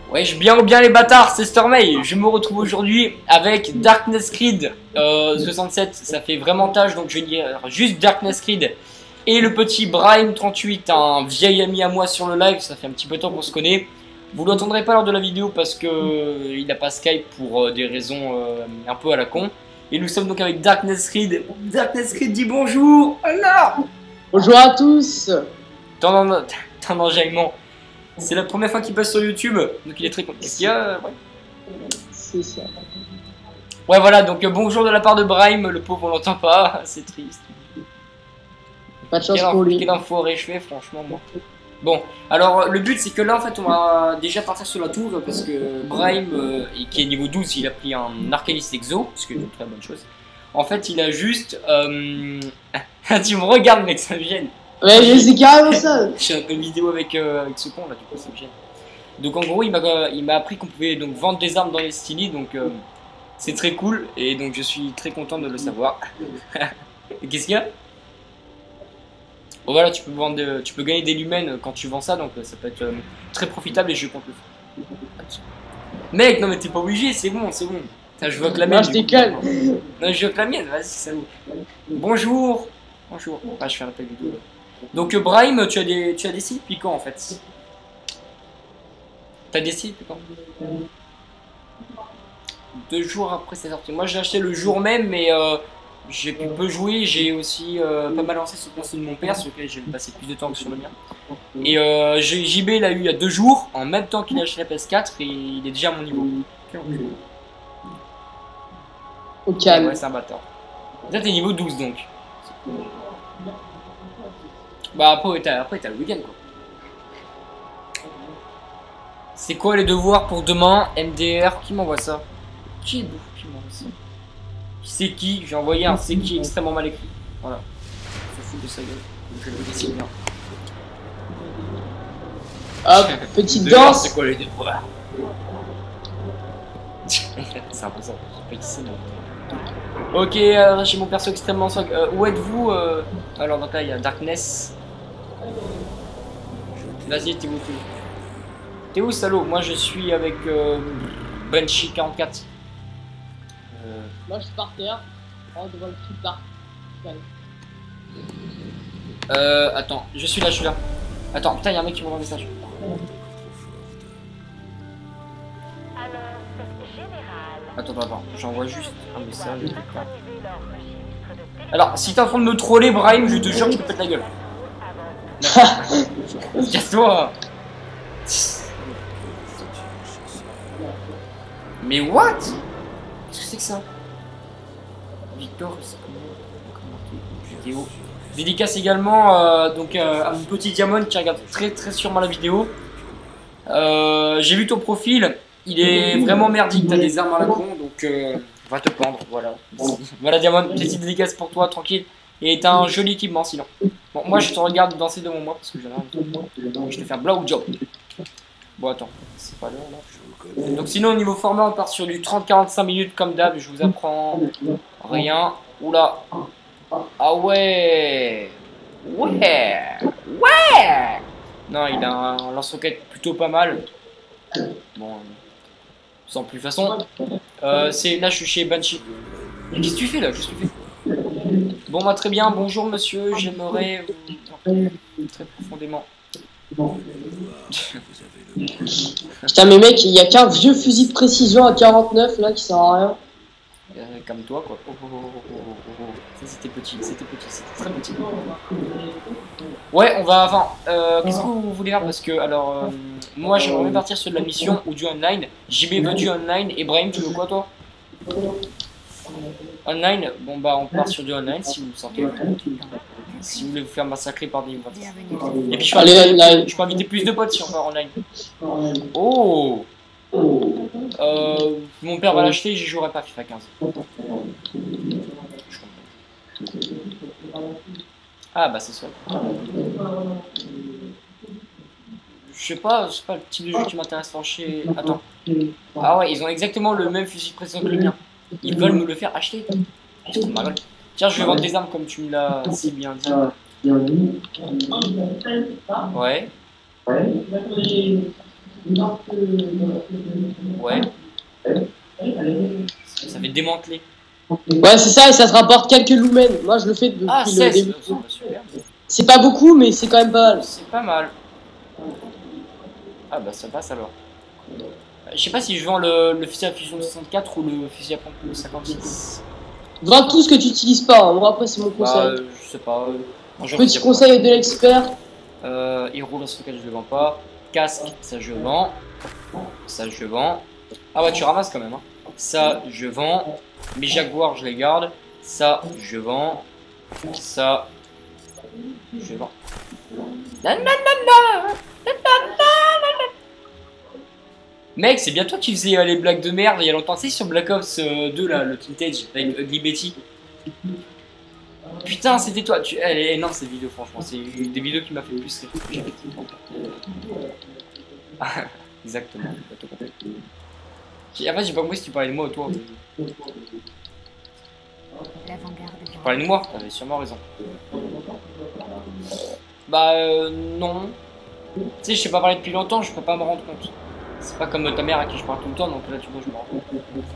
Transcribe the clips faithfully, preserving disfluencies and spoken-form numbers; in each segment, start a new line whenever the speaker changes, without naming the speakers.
Wesh, bien ou bien les bâtards, c'est Stormay. Je me retrouve aujourd'hui avec Darkness Creed euh, soixante-sept. Ça fait vraiment tâche, donc je vais dire juste Darkness Creed. Et le petit Brahim trente-huit, un vieil ami à moi sur le live. Ça fait un petit peu de temps qu'on se connaît. Vous ne l'entendrez pas lors de la vidéo parce que euh, il n'a pas Skype pour euh, des raisons euh, un peu à la con. Et nous sommes donc avec Darkness Creed. Darkness Creed dit bonjour. Allah.
Bonjour à tous.
T'en enjaillement. C'est la première fois qu'il passe sur YouTube, donc il est très content. Qu'est-ce qu'il y a? Ouais,
c'est ça.
Ouais, voilà, donc euh, bonjour de la part de Brahim, le pauvre on l'entend pas, c'est triste.
Pas de chance
Quelle
pour lui.
Quelle enfoiré je fais, franchement. Bon, bon alors le but c'est que là en fait on va déjà partir sur la tour parce que Brahim, euh, qui est niveau douze, il a pris un Arcanist Exo, ce qui est une très bonne chose. En fait, il a juste. Euh... tu me regardes, mec, ça me gêne.
Ouais, je sais carrément ça.
J'ai un peu une vidéo avec, euh, avec ce con là, du coup, ça me gêne. Donc en gros, il m'a il m'a appris qu'on pouvait donc vendre des armes dans les Stili, donc euh, c'est très cool et donc je suis très content de le savoir. Qu'est-ce qu'il y a? Bon, voilà, tu peux vendre, de, tu peux gagner des lumens quand tu vends ça, donc ça peut être euh, très profitable et je compte le faire. Mec, non mais t'es pas obligé, c'est bon, c'est bon. Putain, je veux que la mienne.
Non, je déconne.
Non, je veux que la mienne, vas-y, salut. Bonjour. Bonjour. Ah, je fais un appel vidéo. Donc euh, Brahim, tu as des, tu as des sites piquants en fait. T'as des sites piquants. Deux jours après sa sortie. Moi, j'ai acheté le jour même, mais euh, j'ai pu peu jouer. J'ai aussi euh, pas mal lancé sur le console de mon père, sur lequel j'ai passé plus de temps que sur le mien. Et euh, J B l'a eu il y a deux jours, en même temps qu'il a acheté la P S quatre, et il est déjà à mon niveau.
Au calme.
Ouais, c'est un bâtard. Là, t'es niveau douze donc. Bah, après, t'as après, t'as le week-end quoi. C'est quoi les devoirs pour demain? M D R, qui m'envoie ça? Qui est beau qui m'envoie ça? C'est qui? J'ai envoyé un c'est qui extrêmement mal écrit. Voilà. On se fout de sa gueule. Je le décide bien.
Hop, petite
Devoir,
danse.
c'est quoi les devoirs? C'est un peu ça. Je sais pas qui c'est, mais... Ok, alors j'ai mon perso extrêmement soc. Euh, où êtes-vous euh... Alors, donc là, il y a Darkness. Vas-y, t'es où? T'es où, salaud? Moi, je suis avec euh, Banshee quarante-quatre. Euh...
Moi, je suis par terre. Oh, devant le petit parc.
euh, attends, je suis là, je suis là. Attends, putain, il y a un mec qui m'envoie un message. Attends, attends, attends, j'envoie juste un message. Alors, si t'es en train de me troller, Brahim, je te jure que je te pète la gueule. Casse-toi. Mais what? Qu'est-ce que c'est que ça? Victor, c'est comment? Vidéo. Dédicace également euh, donc, euh, à mon petit Diamond qui regarde très très sûrement la vidéo. Euh, J'ai vu ton profil, il est vraiment merdique, t'as des armes à la con, donc euh, va te pendre, voilà. Voilà Diamond, petite dédicace pour toi, tranquille. Et t'as un joli équipement sinon. Bon, moi je te regarde danser devant moi parce que j'ai rien. Je te fais un blowjob. Bon, attends, c'est pas l'heure là. Donc, sinon, au niveau format, on part sur du trente à quarante-cinq minutes comme d'hab. Je vous apprends rien. Oula. Ah ouais. Ouais. Ouais. Non, il a un lance-roquette plutôt pas mal. Bon, sans plus façon. Euh, c'est là, je suis chez Banshee. Qu'est-ce que tu fais là? Qu'est-ce que tu fais? Bon, bah, très bien. Bonjour, monsieur. J'aimerais vous très profondément.
Putain, mais mec, il y a qu'un vieux fusil de précision à quarante-neuf là qui sert à rien.
Euh, comme toi quoi. Oh, oh, oh, oh, oh, oh. Ça c'était petit, c'était petit, c'était très petit. Ouais, on va avant. Euh, Qu'est-ce que vous voulez faire? Parce que alors euh, moi j'aimerais bien partir sur de la mission ou du online. J B veut du online. Et Brahim, tu veux quoi toi? Online? Bon bah on part sur du online si vous le sentez. Si vous voulez vous faire massacrer par des... Et puis je peux,
Allez,
inviter, je peux inviter plus de potes si on part online. Oh. Euh, mon père va l'acheter, j'y jouerai pas FIFA quinze. Ah bah c'est ça. Je sais pas, c'est pas le type de jeu qui m'intéresse chez... Attends. Ah ouais, ils ont exactement le même fusil de précision que le mien. Ils veulent me le faire acheter. Tiens, je vais vendre des armes comme tu me l'as si bien dit. Ouais. Ouais. Ça fait démanteler.
Ouais, c'est ça, et ça te rapporte quelques lumens. Moi, je le fais depuis
Ah,
le
seize.
début.
Oh, super.
C'est pas beaucoup, mais c'est quand même pas mal.
C'est pas mal. Ah bah ça passe alors. Je sais pas si je vends le, le fusil à fusion soixante-quatre ou le fusil à pompe cinquante-six.
Vends tout ce que tu utilises pas. Hein. Moi, après, c'est mon conseil.
Bah, euh, je sais pas. Euh, moi, je
Petit conseil de l'expert.
Euh, héros lance-roquette, je le vends pas. Casque, ça je vends. Ça je vends. Ah ouais, tu ramasses quand même. Hein. Ça je vends. Mes jaguars, je les garde. Ça je vends. Ça je vends. Mec, c'est bien toi qui faisais euh, les blagues de merde il y a longtemps. Tu sais, sur Black Ops euh, deux, là, le Vintage, avec Ugly Betty. Putain, c'était toi. Tu... Elle est énorme cette vidéo, franchement. C'est une des vidéos qui m'a fait le plus rire. Exactement. En fait, j'ai pas compris si tu parlais de moi ou toi. Tu parlais de moi, t'avais sûrement raison. Bah, euh, non. Tu sais, je sais pas parler depuis longtemps, je peux pas me rendre compte. C'est pas comme ta mère à qui je parle tout le temps, donc là, tu vois, je me rends compte.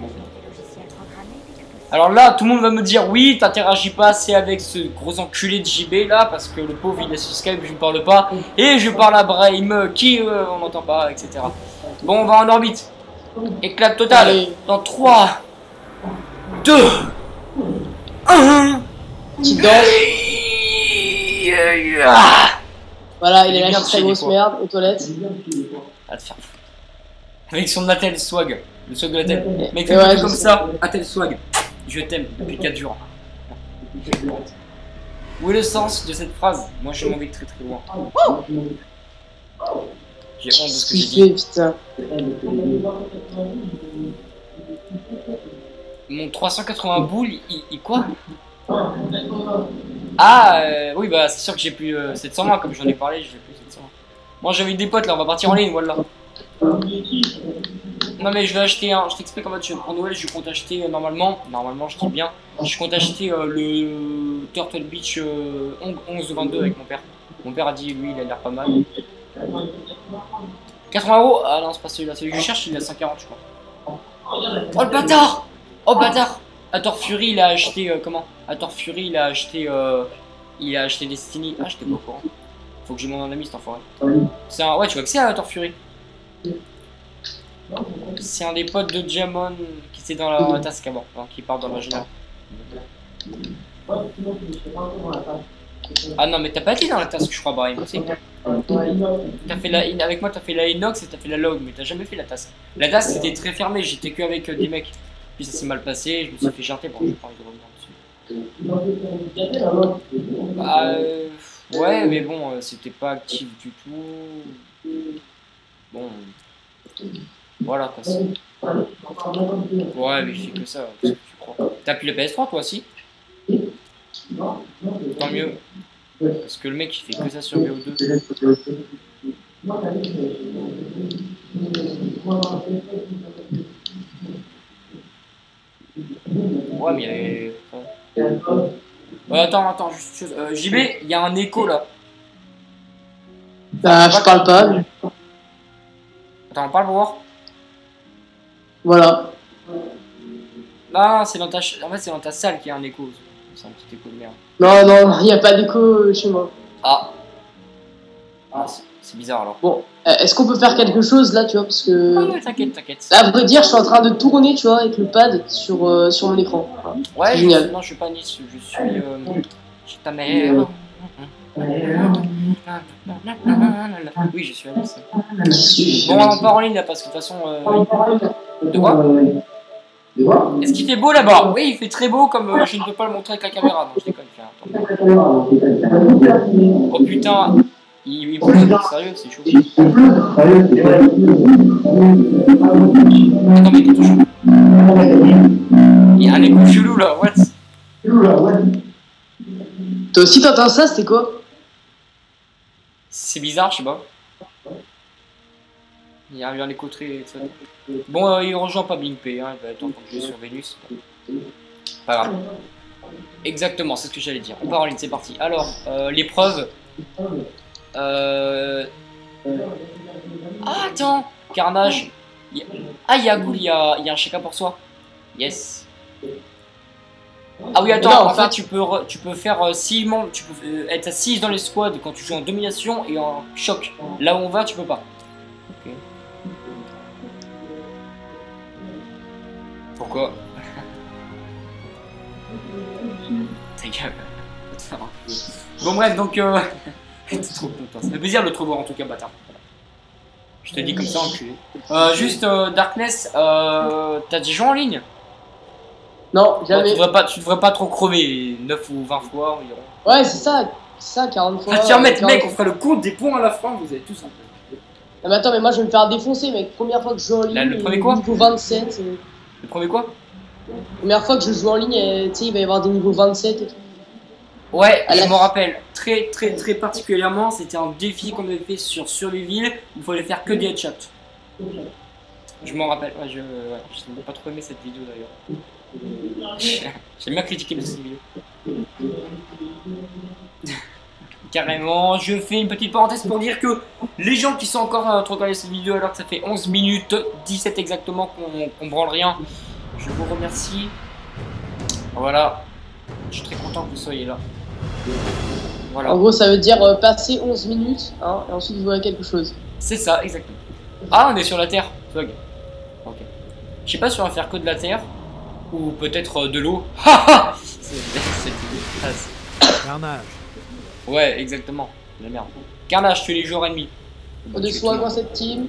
Alors là, tout le monde va me dire, oui, t'interagis pas assez avec ce gros enculé de J B là, parce que le pauvre il est sur Skype, je lui parle pas, et je parle à Brahim, qui euh, on n'entend pas, et cetera. Bon, on va en orbite. Éclat total. Allez. Dans trois, deux, un.
Petite danse. Voilà, il est là, très grosse merde, aux toilettes.
À te faire foutre. Avec son Attel swag, le swag de l'Attel. Mec, fais ouais, comme ça, Attel swag. Je t'aime depuis quatre jours. Où est le sens de cette phrase? Moi je m'en vais très très loin. J'ai honte de ce que j'ai dit.
Putain.
Mon trois cent quatre-vingts boules, il, il quoi? Ah euh, oui bah c'est sûr que j'ai plus euh, sept cent vingt comme j'en ai parlé, j'ai plus sept cent vingt. Moi j'avais des potes là, on va partir en ligne, voilà. Non mais je vais acheter un, je t'explique en mode je, pour Noël je compte acheter euh, normalement, normalement je dis bien, je compte acheter euh, le Turtle Beach euh, onze vingt-deux avec mon père. Mon père a dit lui il a l'air pas mal. quatre-vingts euros? Ah non c'est pas celui-là, celui que je cherche il est à cent quarante je crois. Oh le bâtard! Oh bâtard! Hathor Fury il a acheté euh, comment? Hathor Fury il a acheté euh, il a acheté Destiny. Ah j'étais pas au courant. Faut que j'ai mon ami cet enfoiré. C'est un... Ouais tu vois que c'est Hathor Fury. C'est un des potes de Jamon qui était dans la task avant, enfin, qui part dans la générale. Ah non mais t'as pas été dans la task je crois Brahim, tu sais. T'as fait la... Avec moi t'as fait la inox et t'as fait la log mais t'as jamais fait la task. La task c'était très fermé, j'étais que avec euh, des mecs. Puis ça s'est mal passé, je me suis fait jarter, bon j'ai pas envie de revenir dessus. Bah euh... ouais mais bon euh, c'était pas actif du tout. Bon... Voilà quoi. Ouais mais il fait que ça, qu'est-ce que tu crois. T'as plus la P S trois toi aussi? Tant mieux. Parce que le mec il fait que ça sur B O deux. Ouais mais il y avait... Ouais, attends, attends, juste chose. Euh, J B, il y a un écho là.
Bah je parle pas. Mais...
Attends, on parle pour voir.
Voilà.
Non, c'est dans ta ch... en fait c'est dans ta salle qu'il y a un écho. C'est un petit écho de merde.
Non, non, il n'y a pas d'écho chez moi.
Ah. Ah c'est bizarre alors.
Bon, euh, est-ce qu'on peut faire quelque chose là, tu vois, parce que...
Ah ouais, t'inquiète, t'inquiète.
À vrai dire, je suis en train de tourner, tu vois, avec le pad sur, euh, sur mon écran.
Ouais,
génial.
Je, non, je suis pas Nice, je suis... Euh, chez ta mère. Oui, je suis à Nice. Bon, on part en ligne là, parce que de toute façon... Euh... De quoi? Est-ce qu'il fait beau là-bas? Oui, il fait très beau, comme euh, je ne peux pas le montrer avec la caméra. Non, je déconne, oh putain, il, il pleut, sérieux, c'est chaud. Attends, mais t'es chaud. Il y a un écho chelou là, what?
Toi aussi t'entends ça, c'était quoi?
C'est bizarre, je sais pas. Il y a un écho très... Bon, euh, il rejoint pas Bing P, hein, il va attendre que je joue sur Vénus. Pas grave. Exactement, c'est ce que j'allais dire. On part en ligne, c'est parti. Alors, euh, l'épreuve... Euh... Ah, attends! Carnage. Il y a... Ah, il y a Ghoul, il y a, il y a un chacun pour soi. Yes. Ah oui, attends,
non,
en fait,
fait,
tu peux, re... tu peux faire six membres, tu peux euh, être à six dans les squads quand tu joues en domination et en choc. Là où on va, tu peux pas. Ok. Pourquoi? Ta gueule. Bon bref, donc euh... t'es trop content. Ça fait plaisir de te revoir en tout cas, bâtard. Je te dis comme ça, enculé. Euh, juste euh, Darkness, euh, t'as des gens en ligne?
Non,
Bon,
jamais.
tu, devrais pas, tu devrais pas trop crever, neuf ou vingt fois environ.
Ouais, c'est ça, ça, quarante fois.
Ah tiens, mec,
quarante...
mec, on fera le compte des points à la fin, vous avez tous un peu.
Non, mais attends, mais moi je vais me faire défoncer, mec. Première fois que je joue en ligne,
Là, le premier quoi?
niveau vingt-sept. Euh...
Le premier quoi?
Première fois que je joue en ligne, euh, tu sais, il va y avoir des niveaux vingt-sept et tout.
Ouais,
à
je
la...
m'en rappelle très très très particulièrement, c'était un défi qu'on avait fait sur Surviville, où il fallait faire que des headshots. Je m'en rappelle, ouais, je ouais, je n'ai pas trop aimé cette vidéo d'ailleurs. J'aime bien critiquer cette vidéo. Carrément, je fais une petite parenthèse pour dire que les gens qui sont encore en train de regarder cette vidéo alors que ça fait onze minutes dix-sept exactement qu'on qu'on branle rien, je vous remercie. Voilà, je suis très content que vous soyez là. Voilà.
En gros, ça veut dire euh, passer onze minutes, hein, et ensuite vous verrez quelque chose.
C'est ça, exactement. Ah, on est sur la Terre. Ok. Je sais pas si on va faire que de la Terre, ou peut-être euh, de l'eau. Haha. C'est dégueulasse.
Carnage.
Ouais, exactement. La merde. Carnage, tu es les joueurs ennemis.
Au de soi dans cette team.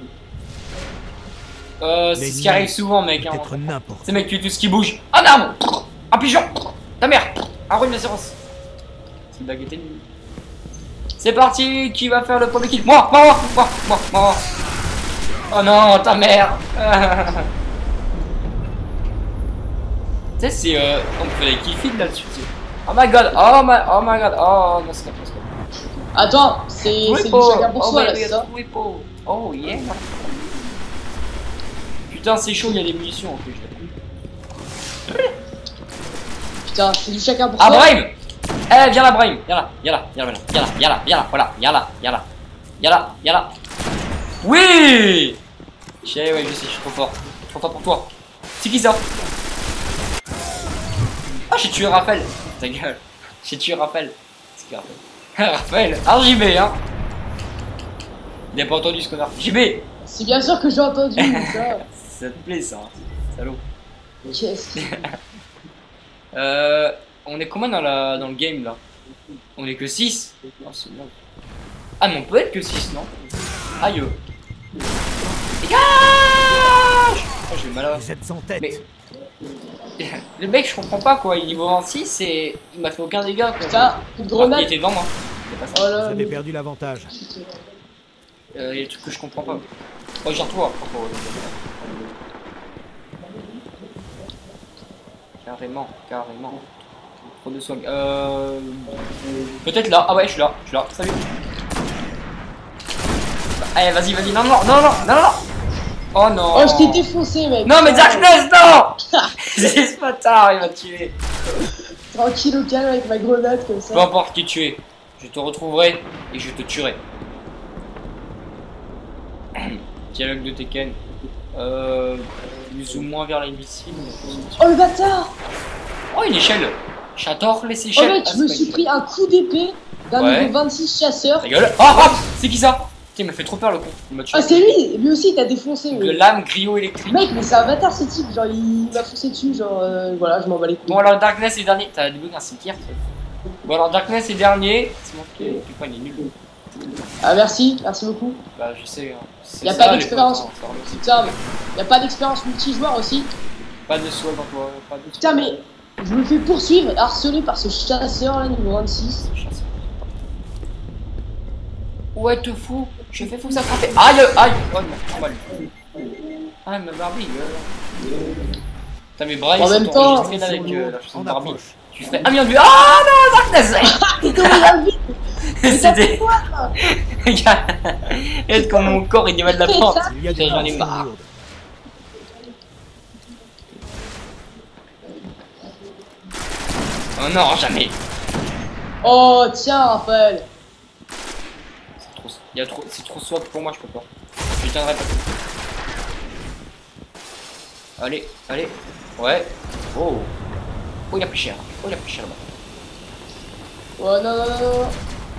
Euh, c'est ce qui arrive souvent, mec. Hein.
Peut-être n'importe.
C'est mec, tu es tout ce qui bouge. Un arbre. Un pigeon. Ta mère. Un rhinocéros. C'est une baguette ennemie. C'est parti. Qui va faire le premier kill? Moi, moi, moi, moi, moi. Oh non, ta mère. Tu sais, c'est. Euh, on fait des kill là-dessus. Oh my god, oh my, oh my god, oh non, c'est pas possible.
Attends, c'est du chacun pour soi là, c'est ça?
Oh yeah. Putain, c'est chaud, il y a des munitions en plus.
Putain, c'est du chacun pour
ah,
soi.
Ah, Brahim. Eh, viens là, Brahim. Viens là, viens là, viens là, viens là, viens là, viens là, voilà, viens là, viens là. Viens là, viens là. Oui. Je sais, ouais, je sais, je suis trop fort. Trop fort pour toi. C'est qui ça? Ah, j'ai tué Raphaël. Ta gueule. J'ai tué Raphaël. C'est qui Raphaël? Raphaël. Ah, J B, hein. Il a pas entendu ce connard. J B.
C'est bien sûr que j'ai entendu ça.
Ça te plaît, ça. Salaud.
Qu'est-ce que...
Euh... On est combien dans, la... dans le game, là? On est que six. Oh, c'est bien. Ah, mais on peut être que six, non? Aïe. Dégage. Oh, j'ai mal à...
Vous êtes en tête.
Mais... Le mec, je comprends pas quoi, il est niveau vingt-six et il m'a fait aucun dégât quoi.
Putain, une grenade.
Il était devant moi. Pas ça.
Oh là,
Vous avez perdu l'avantage.
Euh, il y a des trucs que je comprends pas. Oh, j'ai toi. Carrément, carrément. Trop de swag. Euh... Peut-être là. Ah ouais, je suis là. Je suis là. Salut. Bah, allez, vas-y, vas-y. Non, non, non, non, non, non. Oh non.
Oh, je t'ai défoncé, mec.
Non, mais Darkness, non. C'est ce bâtard, il m'a tué.
Tranquille au calme avec ma grenade comme ça.
Peu importe qui tu es, je te retrouverai et je te tuerai. Dialogue de Tekken. Euh, plus ou moins vers l'invisible.
Oh le bâtard.
Oh, une échelle. J'adore les
Oh
échelles.
mec, je me suis pris un coup d'épée d'un
Ouais.
niveau vingt-six chasseur.
Ta gueule. Oh, oh, c'est qui ça? Putain, il m'a fait trop peur le con. Il m'a tué.
Ah c'est lui, lui aussi il t'a défoncé.
De
Oui.
lame griot électrique.
Mec, mais c'est un bâtard ce type, genre il m'a foncé dessus, genre euh, voilà, je m'en bats les couilles.
Bon alors Darkness est dernier. T'as débloqué un cimetière. Bon alors Darkness est dernier. C'est mon qui quoi, il est nul.
Ah merci, merci beaucoup.
Bah je sais. Hein.
Y a
C'est
pas
ça, les
d'expérience.
potes, hein, ça
Putain, mais y a pas d'expérience multijoueur aussi.
Pas de swag en toi. Pas de
Putain mais je me fais poursuivre, harcelé par ce chasseur là niveau vingt-six.
Ouais, te fous, je fais fou ça frapper. Aïe, aïe, oh non, mal. Ah, ma Barbie, euh... Putain, mais Bryce,
En même
c'est
temps,
enregistré avec euh, la chanson
On
de Barbie.
approche.
Tu ferais un million de vues. Ah non, Darkness. C'était... Regarde comme mon corps il y va de la pente.
Il y a
Putain,
des
j'en ai
gens
marre.
lourdes.
Oh non, jamais.
Oh tiens Raphaël.
C'est trop... Il y a trop... C'est trop swag pour moi, je peux pas. Je tiendrai pas. Allez, allez. Ouais. Oh. Oh, il a pris cher. Oh, il a pris cher là-bas.
Oh non, non, non, non.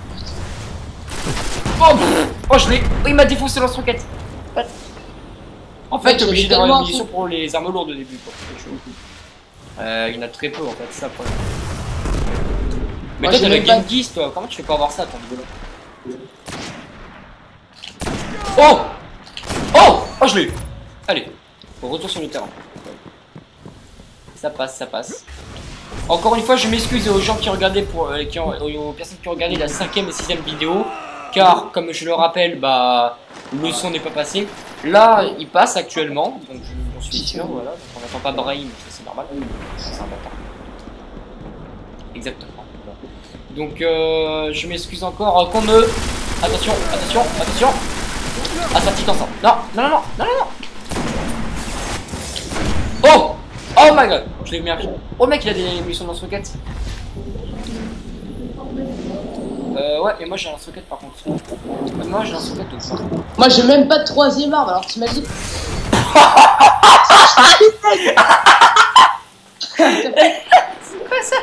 Oh, pff. Oh, je l'ai. Oh, il m'a défoncé lance-roquette. En fait,
Ouais,
t'es obligé
j'avais
d'avoir
tellement
une munition pour les armes lourdes au début. Quoi. Euh, il y en a très peu en fait, c'est ça le problème. Mais
Moi,
toi, t'as
j'ai
le
même
Genghis, toi. Comment tu fais pas avoir ça, ton rigolo? Oh! Oh! Oh, je l'ai eu. Allez, retour sur le terrain. Ça passe, ça passe. Encore une fois, je m'excuse aux gens qui regardaient pour, euh, qui ont, aux personnes qui ont regardé la cinquième et sixième vidéo, car comme je le rappelle, bah le son n'est pas passé. Là, il passe actuellement, donc j'en suis sûr. Voilà, donc on n'attend pas Brahim, ça c'est normal. C'est important. Exactement. Donc euh, je m'excuse encore euh, qu'on me. Attention, attention, attention. Ah, ça tique ensemble. Non, non, non, non, non, non. Oh! Oh my god! Je l'ai mis à pied. Oh, mec, il a des munitions de lance-roquettes. Euh, ouais, mais moi j'ai un lance-roquette par contre. Moi j'ai un lance-roquette donc ça.
Moi j'ai même pas de troisième arme, alors t'imagines?
C'est quoi ça?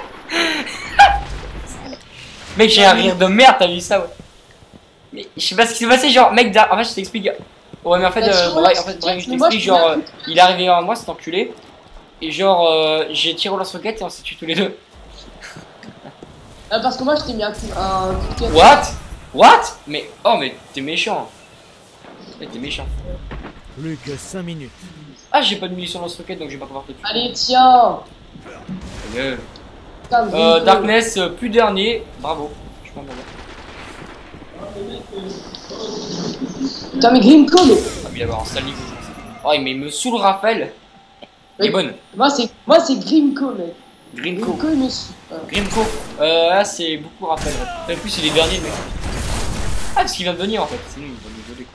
Mec, j'ai un rire de merde, t'as vu ça, ouais. Mais je sais pas ce qui s'est passé, genre, mec, en fait, je t'explique. Ouais, mais en fait, euh, bref, en fait, bref, je t'explique, genre, euh, il est arrivé à moi, cet enculé. Et genre, euh, j'ai tiré au lance-roquette et on s'est tué tous les deux.
Ah, parce que moi je t'ai mis un coup, un coup de tête.
What? What? Mais, oh, mais t'es méchant. Mais t'es méchant.
Plus que cinq minutes.
Ah, j'ai pas de munitions lance-roquette donc je vais pas pouvoir te tuer.
Allez, tiens.
Euh,
Putain,
euh,
mais-
Darkness, euh, plus dernier. Bravo. Je suis pas mal.
Putain, mais Grimco, mais.
Ah, mais il va avoir un sale niveau. Oh, mais il me saoule Raphaël. Il est bonne.
Moi c'est moi c'est Grimco, mec.
Grimco.
Grimco, il me saoule. Voilà.
Grimco. Euh, là, c'est beaucoup Raphaël. En plus, il est dernier, le mec. Ah, parce qu'il vient de venir en fait. Sinon, il va nous voler.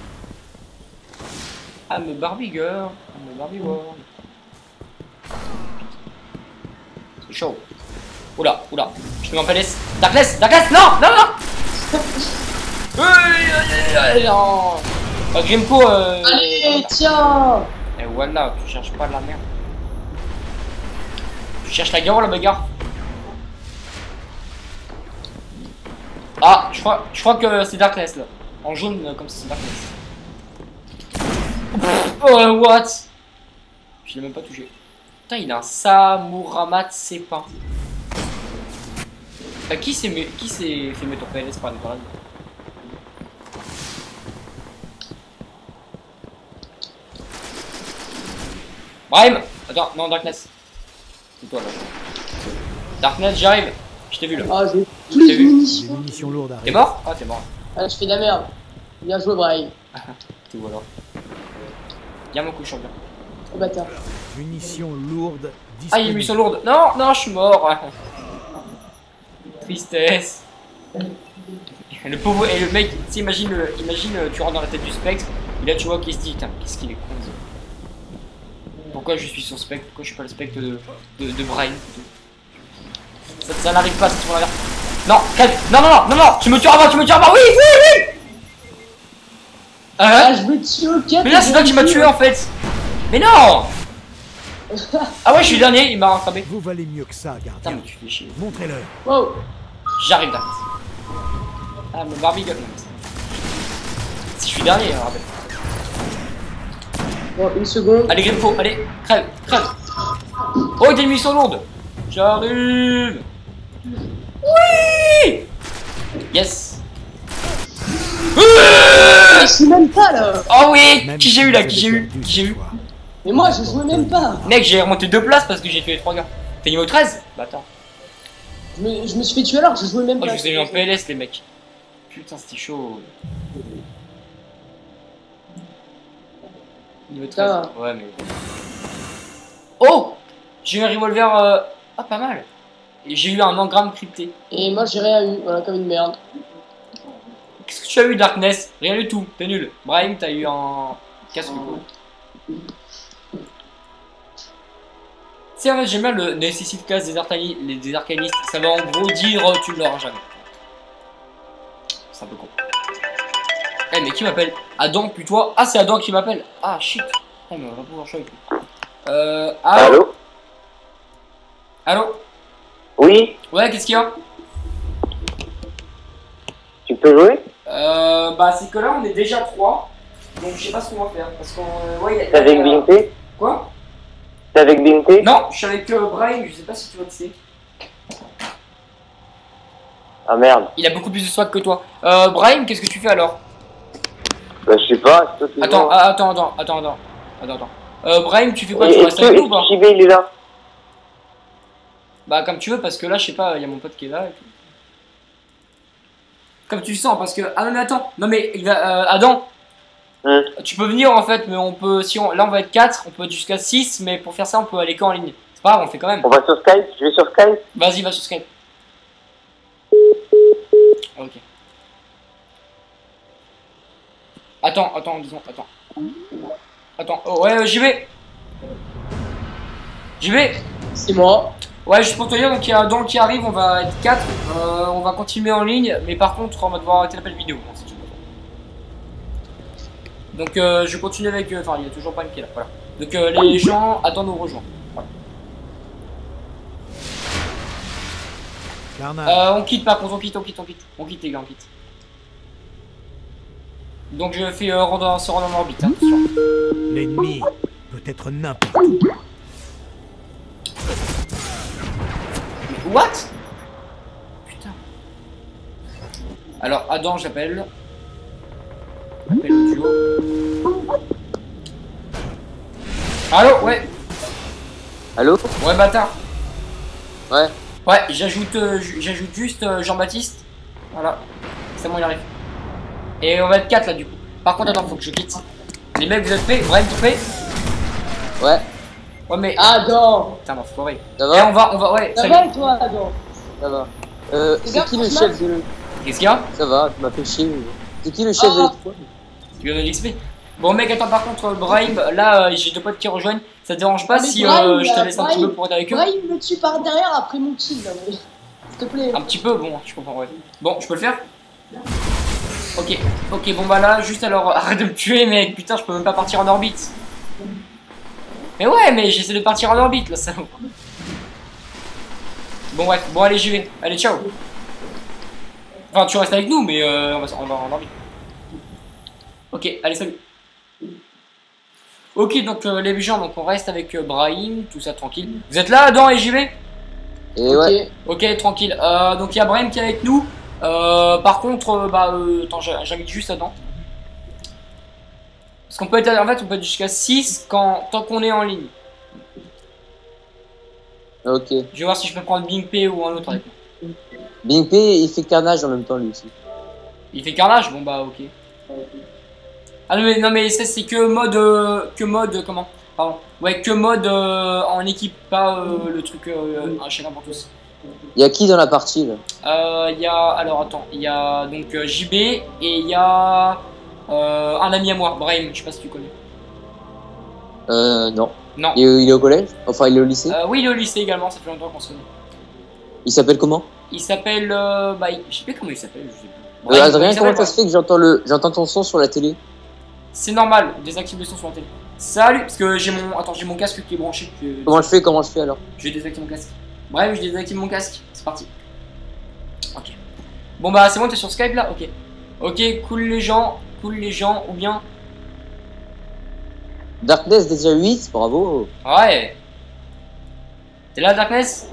Ah, me Barbie girl. Ah, me Barbie world. C'est chaud. Oula, oula. Je te mets en palace. Darkness, Darkness, non, non, non. Oui, non. Euh, Grimco, euh...
Allez, tiens.
Et voilà, tu cherches pas la merde. Tu cherches la guerre ou la bagarre? Ah, je crois, je crois que c'est Darkness là. En jaune, euh, comme ça, c'est Darkness. Oh, what? Je l'ai même pas touché. Putain, il a un Samuramat Sépin. Euh, qui s'est qui s'est fait mettre en P L S par Nicolas? Brahim! Attends, non, Darkness. C'est toi là. Darkness, j'arrive. Je t'ai vu là.
Ah, j'ai plus
T'as
de
vu?
Des
munitions.
munitions lourdes
T'es
arrivent.
mort? Ah, t'es mort.
Ah, je fais de la merde. Bien joué, Brahim.
T'es où alors? Y'a mon coup, je suis bien.
Oh bâtard.
Munitions lourdes
Ah, il y a une munition lourde. Non, non, je suis mort. Tristesse. Le pauvre. Et le mec, tu sais, imagine, euh, imagine, euh, tu rentres dans la tête du spectre. Et là, tu vois qu'il se dit, putain, qu'est-ce qu'il est con. ça. Pourquoi je suis son spectre? Pourquoi je suis pas le spectre de, de, de Brian plutôt? Ça, ça n'arrive pas, c'est sur la Non, calme. Non, non, non, non, non, tu me tues avant, tu me tues avant. Oui, oui, oui.
Ah,
Euh,
je me tue au quatre.
mais là, c'est toi qui m'as tué en fait. Mais non. Ah ouais, je suis le dernier, il m'a rattrapé.
Vous valez mieux que ça,
Putain,
gardien.
mais tu fais chier.
Montrez-le.
Wow.
J'arrive, Darkness. Ah, mon Barbie gueule. Si je suis dernier, hein, rappelle.
Bon, une seconde.
Allez, Grimco, allez, crève, crève. Oh, il y a une mission lourde. J'arrive. Oui. Yes.
Je suis même pas là.
Oh oui.
Même
Qui
si
j'ai eu
vous
là?
avez
Qui j'ai eu?
perdu
Qui j'ai
cette
eu?
fois.
Mais moi, je jouais même pas.
Mec, j'ai remonté deux places parce que j'ai tué les trois gars. T'es niveau treize? Bah attends.
Je me, je me suis fait tuer alors que je jouais même
Oh,
pas.
je vous ai mis en P L S les mecs. Putain, c'était chaud. Niveau treize.
Putain.
Ouais, mais. Oh! J'ai eu un revolver. Euh... Ah, pas mal. Et j'ai eu un engramme crypté.
Et moi, j'ai rien eu. Voilà, comme une merde.
Qu'est-ce que tu as eu, Darkness? Rien du tout, t'es nul. Brahim, t'as eu un casque quoi. C'est en fait, j'aime bien le nécessite classe des, arcani... les- des arcanistes. Ça va en gros dire euh, tu ne l'auras jamais. C'est un peu con. Eh, mais qui m'appelle? Adam, puis toi? Ah, c'est Adam qui m'appelle. Ah, shit. Ah, mais on va pouvoir jouer avec lui. Euh, allô?
Allô?
Allô?
Oui?
Ouais, qu'est-ce qu'il y a?
Tu peux jouer?
Euh, bah, c'est que là, on est déjà trois. Donc, je sais pas ce qu'on va faire. Parce qu'on. Euh, ouais, y a-
T'es avec
y a-
Binté?
Quoi?
T'es avec Binté?
Non, je suis avec euh, Brian, je sais pas si tu vois qui c'est.
Ah merde.
Il a beaucoup plus de swag que toi. Euh, Brian, qu'est-ce que tu fais alors?
Bah je sais pas, c'est toi qui
Attends,
vois.
ah, attends, attends, attends, attends. Attends, attends. Euh, Brian, tu fais quoi? Tu
Est-ce
restes avec nous ou
que
pas?
Chibé il est là?
Bah, comme tu veux, parce que là, je sais pas, il y a mon pote qui est là et tout. Comme tu le sens, parce que. Ah non, mais attends, non, mais il va. Euh, Adam,
Hum.
tu peux venir en fait, mais on peut. Si on, là, on va être quatre, on peut être jusqu'à six, mais pour faire ça, on peut aller qu'en ligne. C'est pas grave, on fait quand même.
On va sur Skype? Je vais sur Skype?
Vas-y, va sur Skype. Ok. Attends, attends, disons, attends. Attends, oh, ouais, euh, j'y vais. J'y vais.
C'est moi.
Ouais, juste pour te dire, donc il y a Adam qui arrive, on va être quatre. Euh, on va continuer en ligne, mais par contre, on va devoir arrêter l'appel vidéo. Bon, si tu veux. Donc, euh, je continue avec. euh, Enfin, il y a toujours pas une qui est là, voilà. Donc, euh, les gens attendent nous rejoindre. Voilà.
Carnage.
Euh, on quitte par contre, on quitte, on quitte, on quitte. On quitte les gars, on quitte. Donc je fais euh, rendre, se rendre en orbite, hein, attention.
L'ennemi peut être n'importe où.
Mais what? Putain. Alors Adam, j'appelle. J'appelle le duo. Allô, ouais.
Allô?
Ouais, bâtard.
Ouais.
Ouais, j'ajoute euh, j'ajoute juste euh, Jean-Baptiste. Voilà. C'est bon, il arrive. Et on va être quatre là du coup. Par contre, attends, faut que je quitte. Les mecs, vous êtes prêts? Bref, tu es prêt?
Ouais.
Ouais, mais.
Adam.
Putain, m'enfoiré.
Ça
Et
va?
on va, on va, ouais.
Ça
salut.
va et toi, Adam?
Ça va. Euh, c'est
Regarde,
qui le
Franchement.
chef de...
Qu'est-ce qu'il y a?
Ça va, tu m'as fait chier. C'est qui le chef de
Ah.
l'étoile?
Tu lui donnes de l'X P. Bon, mec, attends, par contre, Brahim, là, euh, j'ai deux potes qui rejoignent. Ça te dérange pas
Ah, mais
si
Brahim,
euh, je te
euh,
laisse un petit
Brahim,
peu pour être avec eux?
Ouais, il me tue par derrière après mon kill, là, mais... S'il te plaît.
Un petit peu, bon, je comprends, ouais. Bon, je peux le faire? Ok, ok, bon, bah là, juste alors, arrête de me tuer, mec, putain, je peux même pas partir en orbite. Mais ouais, mais j'essaie de partir en orbite, là, ça. Bon, bref, bon, allez, j'y vais. Allez, ciao. Enfin, tu restes avec nous, mais euh, on, va, on va en orbite. Ok, allez, salut. Ok, donc euh, les gens, donc on reste avec euh, Brahim, tout ça tranquille. Vous êtes là, Adam et J V?
Et
Ok.
ouais.
Ok, tranquille. Euh, donc il y a Brahim qui est avec nous. Euh, par contre, euh, bah, euh, attends, j'a- j'invite juste Adam. Parce qu'on peut être, en fait, on peut être jusqu'à six quand, tant qu'on est en ligne.
Ok.
Je vais voir si je peux prendre Bing P ou un autre avec moi.
Bing P, il fait carnage en même temps lui aussi.
Il fait carnage? Bon bah ok. Ah non mais, non, mais ça c'est que mode, euh, que mode, euh, comment? Pardon. Ouais, que mode euh, en équipe, pas euh, le truc euh, un chacun pour tous.
Il y a qui dans la partie là?
Euh, Il y a, alors attends, il y a donc euh, J B et il y a euh, un ami à moi, Brahim, je sais pas si tu connais.
Euh, non.
Non.
Il est, il est au collège? Enfin, il est au lycée?
Euh, oui, il est au lycée également, ça fait longtemps qu'on se connaît.
Il s'appelle comment?
Il s'appelle, euh, bah, il- je sais plus comment il s'appelle. je sais plus.
Euh,
Brahim,
Adrien,
il
comment
s'appelle,
ça se fait que j'entends le, j'entends ton son sur la télé?
C'est normal, désactive le son sur la télé. Salut, parce que j'ai mon, attends, j'ai mon casque qui est branché. que-
Comment je fais? Comment je fais alors?
Je vais désactiver mon casque. Bref, je désactive mon casque. C'est parti. Ok. Bon bah c'est bon, t'es sur Skype là? Ok. Ok, cool les gens. Cool les gens. Ou bien...
Darkness déjà huit, bravo.
Ouais. T'es là, Darkness?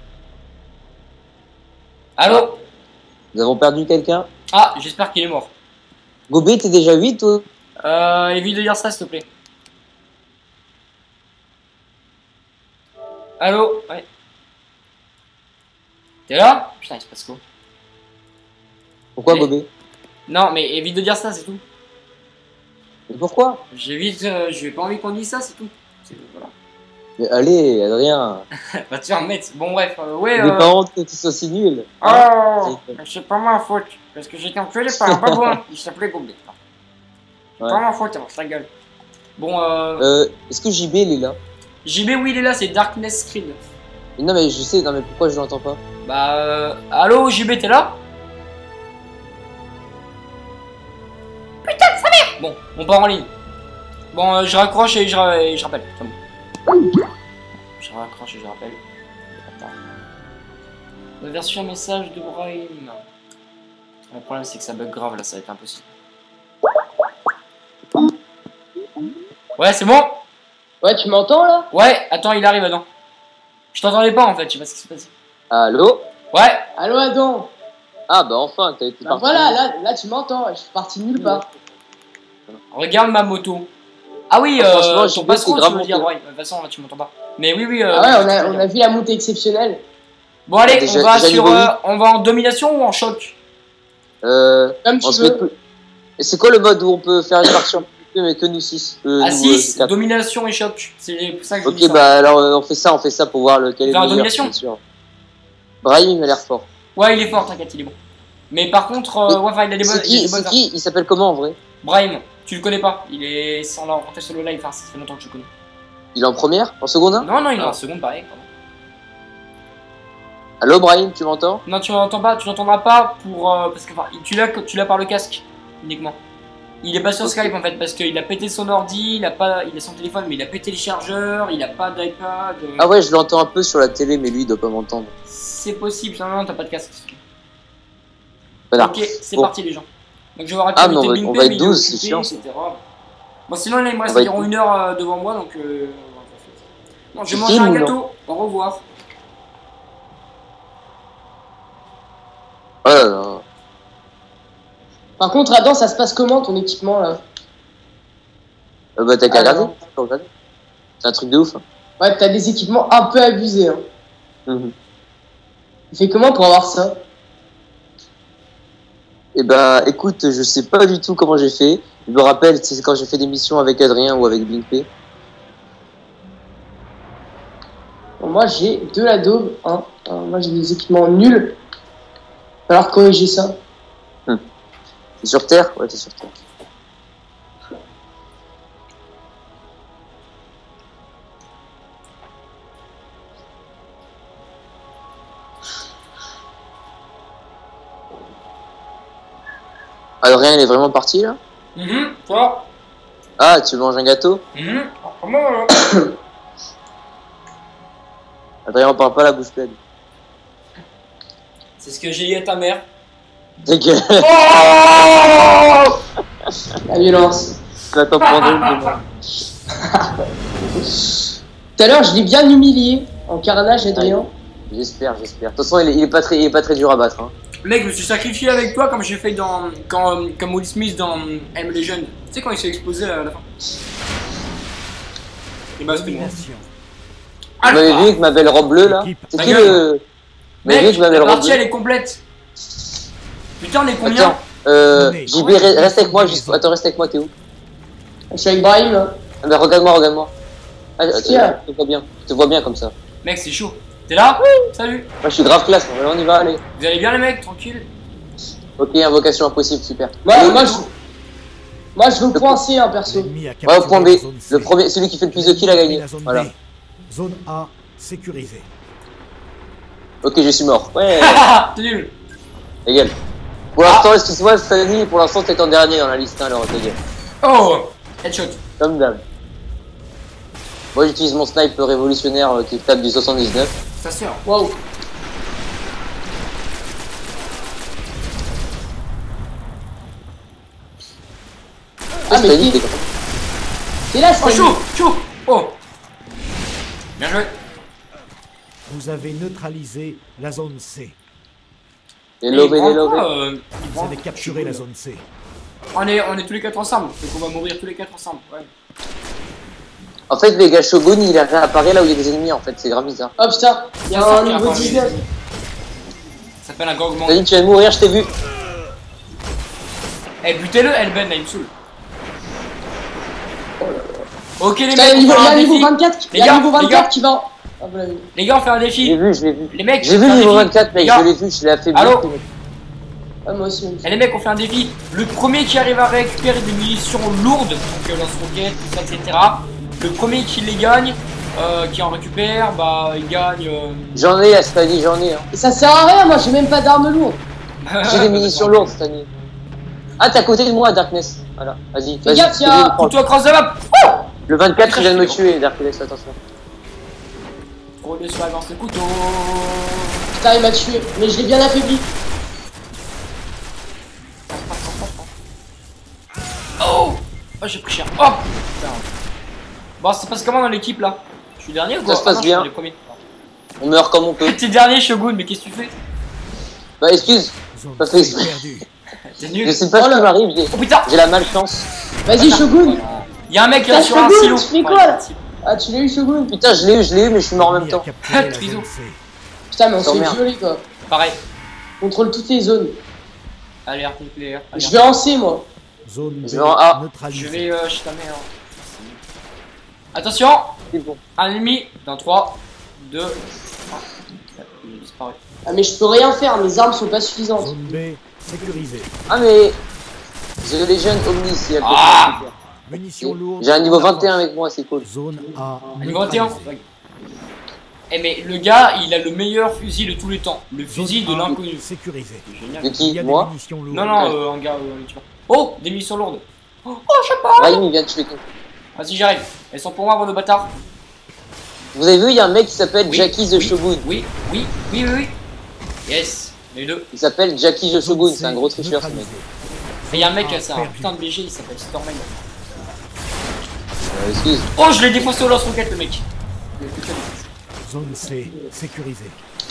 Allô?
Nous avons perdu quelqu'un.
Ah, j'espère qu'il est mort.
Gobé, t'es déjà huit toi?
Euh, évite de dire ça s'il te plaît. Allô? Ouais. T'es là? Putain, il se passe quoi?
Pourquoi
Mais-
Gobé?
Non, mais évite de dire ça, c'est tout.
Mais pourquoi?
J'évite, euh, j'ai pas envie qu'on dise ça, c'est tout. C'est- Voilà.
Mais allez, Adrien.
Va te faire mettre. Bon, bref, euh, ouais.
J'ai
Euh...
pas honte que tu sois si nul.
Oh, c'est pas ma faute. Parce que j'ai été enculé par un babouin. Il s'appelait Goblet. C'est
Ouais.
pas ma faute, alors, sa gueule. Bon, euh.
Euh, est-ce que J B il est là?
J B, oui, il est là, c'est Darkness Screen.
Mais non mais je sais, non mais pourquoi je l'entends pas?
Bah, euh. Allô, J B, t'es là? Putain de sa mère! Bon, on part en ligne. Bon, euh, je raccroche et je, ra- et je rappelle. C'est bon. Je raccroche et je rappelle. On a reçu un message de Brahim. Le problème c'est que ça bug grave là, ça va être impossible. Ouais, c'est bon?
Ouais, tu m'entends là?
Ouais, attends, il arrive, Adam. Je t'entendais pas en fait, je sais pas ce qui se passe.
Allô?
Ouais.
Allô Adam?
Ah bah enfin, t'as été
Bah
parti.
voilà, là, là tu m'entends, je suis parti nulle part.
Regarde ma moto. Ah oui,
Ah, franchement,
euh,
je
ton
sais pas,
patron,
c'est
tu
grave
veux dire,
moto.
ouais, de toute façon, là, tu m'entends pas. Mais oui, oui. Euh,
Ah ouais, on
je
a,
peux
on
dire.
a vu la montée exceptionnelle.
Bon, allez,
Déjà-
on va
déjà
sur.
niveau
euh, on va en domination ou en choc?
Euh,
Comme
on
tu
se met
veux.
tout- Et c'est quoi le mode où on peut faire une partie en plus mais que nous six euh,
À
nous,
six,
euh, quatre.
domination et choc. C'est pour ça que je dis
Ok,
ça.
bah alors euh, on fait ça, on fait ça pour voir lequel est
Faire
le
la
meilleur.
domination
bien sûr. Brahim il a l'air fort.
Ouais, il est fort, t'inquiète, il est bon. Mais par contre, euh, ouais, enfin, il a des bonnes.
C'est
il a
qui,
des
c'est
bonnes
qui Il s'appelle comment en vrai?
Brahim, tu le connais pas. Il est sans la rencontrer sur le live, enfin, ça fait longtemps que je le connais.
Il est en première? En seconde un?
Non, non, il est
Ah.
en seconde, pareil. pardon.
Allô Brahim, tu m'entends?
Non, tu l'entends pas, tu l'entendras pas pour. euh, parce que enfin, tu l'as tu l'as par le casque, uniquement. Il est pas sur
Ok.
Skype en fait, parce qu'il a pété son ordi, il a pas. Il a son téléphone, mais il a pété le chargeur, il a pas d'iPad. euh,
Ah ouais, je l'entends un peu sur la télé, mais lui il doit pas m'entendre.
C'est possible, non, non, t'as pas de casque.
Voilà.
Ok, c'est
Bon.
parti les gens. Donc je vais arrêter
Ah,
de
mais on va-
Bing
on
P,
va être
mais il est
douze, c'est
occupé,
chiant,
et cetera. Bon, sinon là il me reste
On va être
environ une heure euh, devant moi, donc. Euh... Bon, je vais
Tu
manger
filmes
un
ou non?
gâteau, au revoir.
Oh là là.
Par contre, Adam, ça se passe comment ton équipement là?
Euh, bah t'as qu'à
Ah,
regarder.
non.
T'as regardé. C'est un truc de ouf. Hein.
Ouais, t'as des équipements un peu abusés. Hein.
Mhm.
Tu fais comment pour avoir ça?
Eh ben, écoute, je sais pas du tout comment j'ai fait. Je me rappelle, c'est quand j'ai fait des missions avec Adrien ou avec Blinkpay.
Bon, moi j'ai de la daube. Hein. Alors, moi j'ai des équipements nuls. Il va falloir corriger ça.
T'es sur Terre? Ouais, t'es sur Terre. Adrien, il est vraiment parti là?
Mhm, toi.
Ah, tu manges un gâteau?
Mhm. Comment euh,
Adrien, on parle pas la bouche pleine.
C'est ce que j'ai dit à ta mère.
Dégueule.
Oh
La violence.
Tu vas t'en prendre une de moi.
Tout à l'heure, je l'ai bien humilié en carnage, Adrien.
J'espère, j'espère. De toute façon, il est, il est pas très, il est pas très dur à battre. Hein.
Mec, je me suis sacrifié avec toi comme j'ai fait dans. Quand, comme Will Smith dans M Legend. Tu sais quand il s'est explosé à la fin. Et bah, c'était moi.
Domination.
Vous m'avez vu avec ma belle robe bleue là?
Équipe.
C'est
Ta
qui
gueule.
le. Vous m'avez vu
Mec,
avec ma belle
la
robe
partie elle
bleue?
est complète. Putain, on est combien?
Attends, euh.
Donnez.
J B, re- reste avec moi, juste. Attends, reste avec moi, t'es où?
Je suis avec Brahim. Là.
Ah, bah, regarde-moi, regarde-moi. Ah, attends,
Tiens.
je te vois bien. Je te vois bien comme ça.
Mec, c'est chaud. T'es là? Salut.
Moi, je suis grave classe, moi. Allez, on y va, allez.
Vous allez bien les mecs? Tranquille.
Ok, invocation impossible, super.
Moi,
Allez,
moi, je... moi, je veux point C, hein, perso.
L'ennemi a
Ouais, au point B.
capturé la zone C.
Le premier, celui qui fait le plus de kills a gagné.
La zone
Voilà.
B. Zone A sécurisée.
Ok, je suis mort. Ouais,
Haha, t'es nul.
égal. Pour l'instant, excuse-moi, Stanley, pour l'instant, t'es en dernier dans la liste, hein, alors t'es
Oh, headshot.
comme d'hab. Moi, j'utilise mon snipe révolutionnaire euh, qui tape du soixante-dix-neuf.
Ça sert.
Waouh. Ah, mais
Stanley,
qui-
t'es grand.
t'es là,
Oh,
Stanley.
chaud, chaud. Oh. Bien joué.
Vous avez neutralisé la zone C.
Les
Et
lobés,
il
les
prend quoi,
lobés.
euh, il
Vous
prend-
avez capturé la zone C.
On est, on est tous les quatre ensemble. Donc on va mourir tous les quatre ensemble. Ouais.
En fait, les gars, Shogun, il a réapparu là où il y a des ennemis, en fait. C'est grave bizarre.
Oh putain, il y a
Ça sort
un
qu'il y a
niveau
pas envie.
dix-neuf.
Ça s'appelle un gogement.
T'as dit, tu vas mourir, je t'ai vu.
Eh, butez-le, Elben, là, il me saoule. Ok, les
Putain, il y
mecs,
a
on fait un
niveau
défi.
vingt-quatre qui- il
Les
y a
gars,
niveau
les gars.
vingt-quatre qui va. Ah, voilà.
Les gars, on fait un
J'ai
défi.
vu, je l'ai vu.
Les mecs,
J'ai
on
vu
fait un
le niveau
défi.
vingt-quatre, mec,
Les gars.
je l'ai vu, je l'ai affaibli.
Allô?
Ah, moi aussi, moi aussi.
Eh les mecs, on fait un défi. Le premier qui arrive à récupérer des munitions lourdes, donc euh, lance-roquettes, tout ça, et cetera. Le premier qui les gagne, euh, qui en récupère, bah il gagne. Euh...
J'en ai, à Stani, j'en ai. Hein.
Et ça sert à rien, moi j'ai même pas d'armes lourdes.
J'ai des munitions lourdes, Stani. Ah, t'es à côté de moi, Darkness. Voilà, vas-y.
Fais
vas-y,
gaffe,
je
y a-
vais le prendre.
Couteau across the map.
Le vingt-quatre, il vient de me
Putain,
tuer, Darkness, attention.
Trop de swag dans ce couteau.
Putain, il m'a tué, mais je l'ai bien affaibli.
Oh, oh j'ai pris cher. Oh putain. Bon, ça se passe comment dans l'équipe là? Je suis dernier ou quoi?
Ça se passe
Ah non,
bien.
je suis les premiers.
On meurt comme on peut.
T'es dernier, Shogun, mais qu'est-ce que tu fais?
Bah excuse,
Zone
pas fait
C
exprès.
perdue.
T'es
Je
nul.
sais pas
Oh
ce
là.
qui m'arrive, j'ai
Oh putain.
j'ai la malchance.
Vas-y, Shogun.
Y'a un mec
Putain,
là sur un
Shogun,
silo.
tu fais quoi,
Ouais,
là?
il y a un silo.
Ah, tu l'as eu, Shogun?
Putain, je l'ai eu, je l'ai eu, mais je suis mort en même
L'ennemi a
temps.
capturé la
Triso.
zone C.
Putain, mais on se
Oh,
fait
merde.
violer, quoi.
Pareil.
Contrôle toutes les zones.
Alerte nucléaire.
Je
alerte.
vais en C, moi.
Zone B
Je vais en A.
Je
neutralisée.
vais euh, chez ta mère. Attention.
C'est bon.
Un ennemi. Dans trois, deux, un. Il a disparu.
Ah, mais je peux rien faire, mes armes sont pas suffisantes.
Zone B sécurisée.
Ah mais The Legend Omnis, il y a
Ah.
quoi.
Munitions lourdes.
J'ai un niveau
en
vingt et un
avance.
avec moi, c'est cool.
Zone A.
Un niveau vingt et un.
neutralisée.
Eh mais le gars, il a le meilleur fusil de tous les temps. Le fusil de
Zone A
l'inconnu.
sécurisée.
C'est génial.
De
Il
qui?
y a
Moi
des munitions lourdes.
Non, non, euh, un gars, euh, tu vois. Oh, des munitions lourdes. Oh, oh, je sais pas.
Raïm, il vient de tuer quelqu'un.
Vas-y, j'arrive. Elles sont pour moi, bande de bâtards.
Vous avez vu, il y a un mec qui s'appelle
Oui,
Jackie the
oui,
Shogun.
Oui, oui, oui, oui, oui. Yes, les deux.
Il s'appelle Jackie the
Zone
Shogun,
C
c'est un gros tricheur ce mec.
neutralisée.
Et y a un mec,
Ah,
c'est un
perdu.
putain de B G, il s'appelle Stormman.
Euh, excuse.
Oh, je l'ai défoncé au lance-roquette, le mec. Il a fait que ça, lui.
Zone C sécurisée.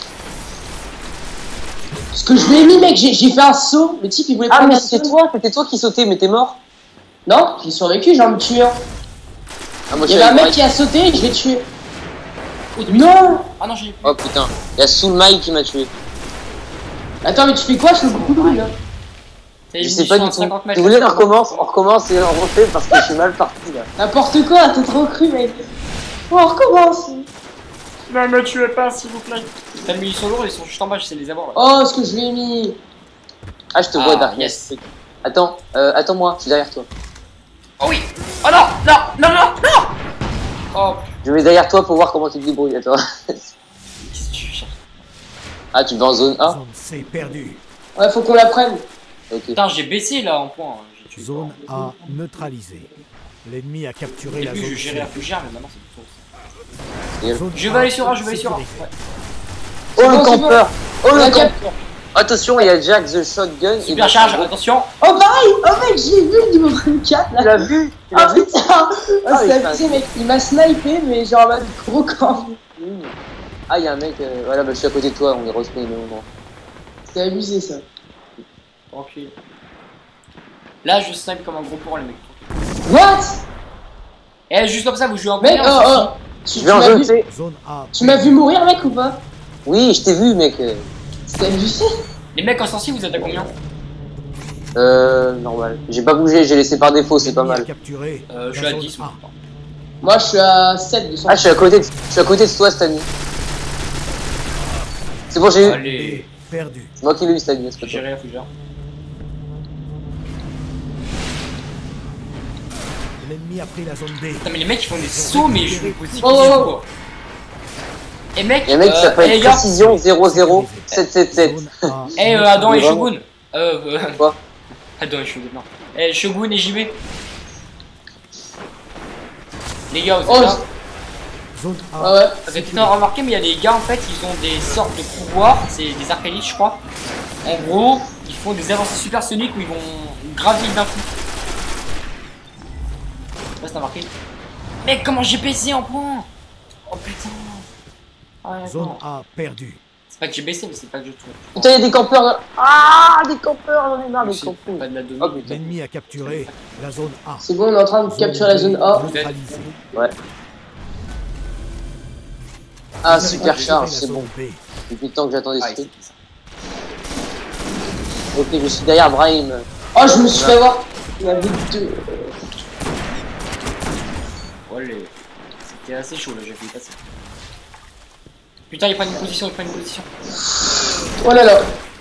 Ce que je lui ai mis, mec, j'ai j'ai fait un saut. Le type, il voulait
Ah
prendre
mais
la
c'était
saut.
toi, c'était toi qui sautais, mais t'es mort.
Non, j'ai survécu, j'ai envie de tuer un.
Ah moi
Il
je
y avait un
suis
mec qui a sauté et je l'ai tué.
Oh, demi-
Non.
Ah non, j'ai.
Oh putain, il y a Soulmai qui m'a tué.
Attends, mais tu fais quoi? Je fais beaucoup de bruit, là.
T'as
Je
une
sais pas
munition
du
à
tout.
cinquante mètres,
Si vous voulez,
là,
on
c'est
recommence,
bon.
on recommence et on refait parce que je suis mal parti là.
N'importe quoi, t'es trop cru, mec. Bon, on recommence.
Ne me tuez pas, s'il vous plaît. T'as une munition lourde, ils sont juste en bas, je sais les avoir. Là.
Oh, ce que je lui ai mis.
Ah je te
Ah,
vois Darkness.
yes.
Attends, euh, attends-moi, je suis derrière toi.
Oh oui. Oh non, non, non, non, non. Oh,
Je vais derrière toi pour voir comment tu te débrouilles, attends.
qu'est-ce que tu cherches?
Ah tu vas en zone A?
Zone C perdue.
Ouais, faut qu'on la prenne.
Ok.
Putain, j'ai baissé là en point. hein. J'ai tué.
Zone A neutralisée. L'ennemi a capturé
Au
la
début,
zone
je gérais la
C.
fougère, mais maintenant c'est plutôt.
Zone
Je
A
vais aller sur A, je vais aller sur A.
sécurisée.
Ouais.
Oh le
bon, c'est
campeur! Oh
On
le
a cap-
campeur! Attention, il y a Jack the Shotgun. et
Super
donc,
charge,
en gros,
attention.
Oh, pareil. Oh, mec, j'ai vu le niveau vingt-quatre,
Tu
là.
l'as vu? Tu l'as
Ah,
vu?
putain. Oh,
Ah,
c'est
il
abusé, mec. Il m'a snipé, mais genre en mode gros camp.
Ah il y a un mec, euh, voilà bah je suis à côté de toi, on est respawn au même moment.
C'est abusé, ça.
Tranquille. Là, je snipe comme un gros porc, les mecs.
What?
Eh, juste comme ça, vous jouez en
Mec,
première,
oh,
on s'en
oh.
fout.
Tu,
Je
tu
vais en
m'as
zone
vu,
C.
Zone A.
tu m'as vu mourir, mec, ou pas?
Oui, je t'ai vu mec. euh,
C'est abusé.
Les mecs en sortie, vous êtes à combien?
Euh, normal. J'ai pas bougé, j'ai laissé par défaut, c'est pas
L'ennemi a
mal.
capturé
Euh, je suis
la
à
zone
dix.
A.
moi.
Moi, je suis à sept de son.
Ah, je suis à côté de, je suis à côté de toi, Stani. C'est bon, j'ai eu.
Allez,
B perdu.
C'est moi qui l'ai eu, Stani, c'est pas
j'ai
toi.
géré la fougère.
L'ennemi a pris la zone B.
Putain, mais les mecs ils font des sauts, mais je me pose
Oh, oh, oh.
quoi. Et mec,
Il y a un mec qui
euh,
s'appelle
eh, les gars,
Précision zéro zéro sept sept sept.
Zone A.
eh, euh, Adam et
Vraiment.
Shogun. Euh, euh,
Quoi?
Adam et Shogun, non. Eh, Shogun et J B. Les gars, vous
Oh,
êtes là?
Zone A.
Ah ouais.
Vous avez peut-être remarqué, mais il y a des gars en fait, ils ont des sortes de pouvoirs, c'est des arcanites, je crois. En gros, ils font des avancées supersoniques où ils vont gravir d'un coup. Je sais pas si t'as remarqué. Mec, comment j'ai baissé en point? Oh putain. Ah, ouais,
Zone
d'accord.
A perdu.
C'est pas que j'ai baissé, mais c'est pas que je trouve.
Putain, il y a des campeurs là. Ah, des campeurs, j'en ai marre des
C'est
campeurs.
pas de la demi.
Oh putain.
L'ennemi a capturé la zone A.
C'est bon, on est en train de capturer la zone A.
Neutralisée.
Ouais. Ah,
Vous avez
super
capturé
charge,
la
c'est
zone
bon.
B.
Depuis le temps que j'attendais
Ah,
ce
il
truc.
fait ça.
Ok, je suis derrière Brahim.
Oh, je me suis fait avoir. Il y avait deux.
Oh, les- C'était assez chaud là, j'ai fait passer. Putain, il prend une position, il prend une position.
Oh là là.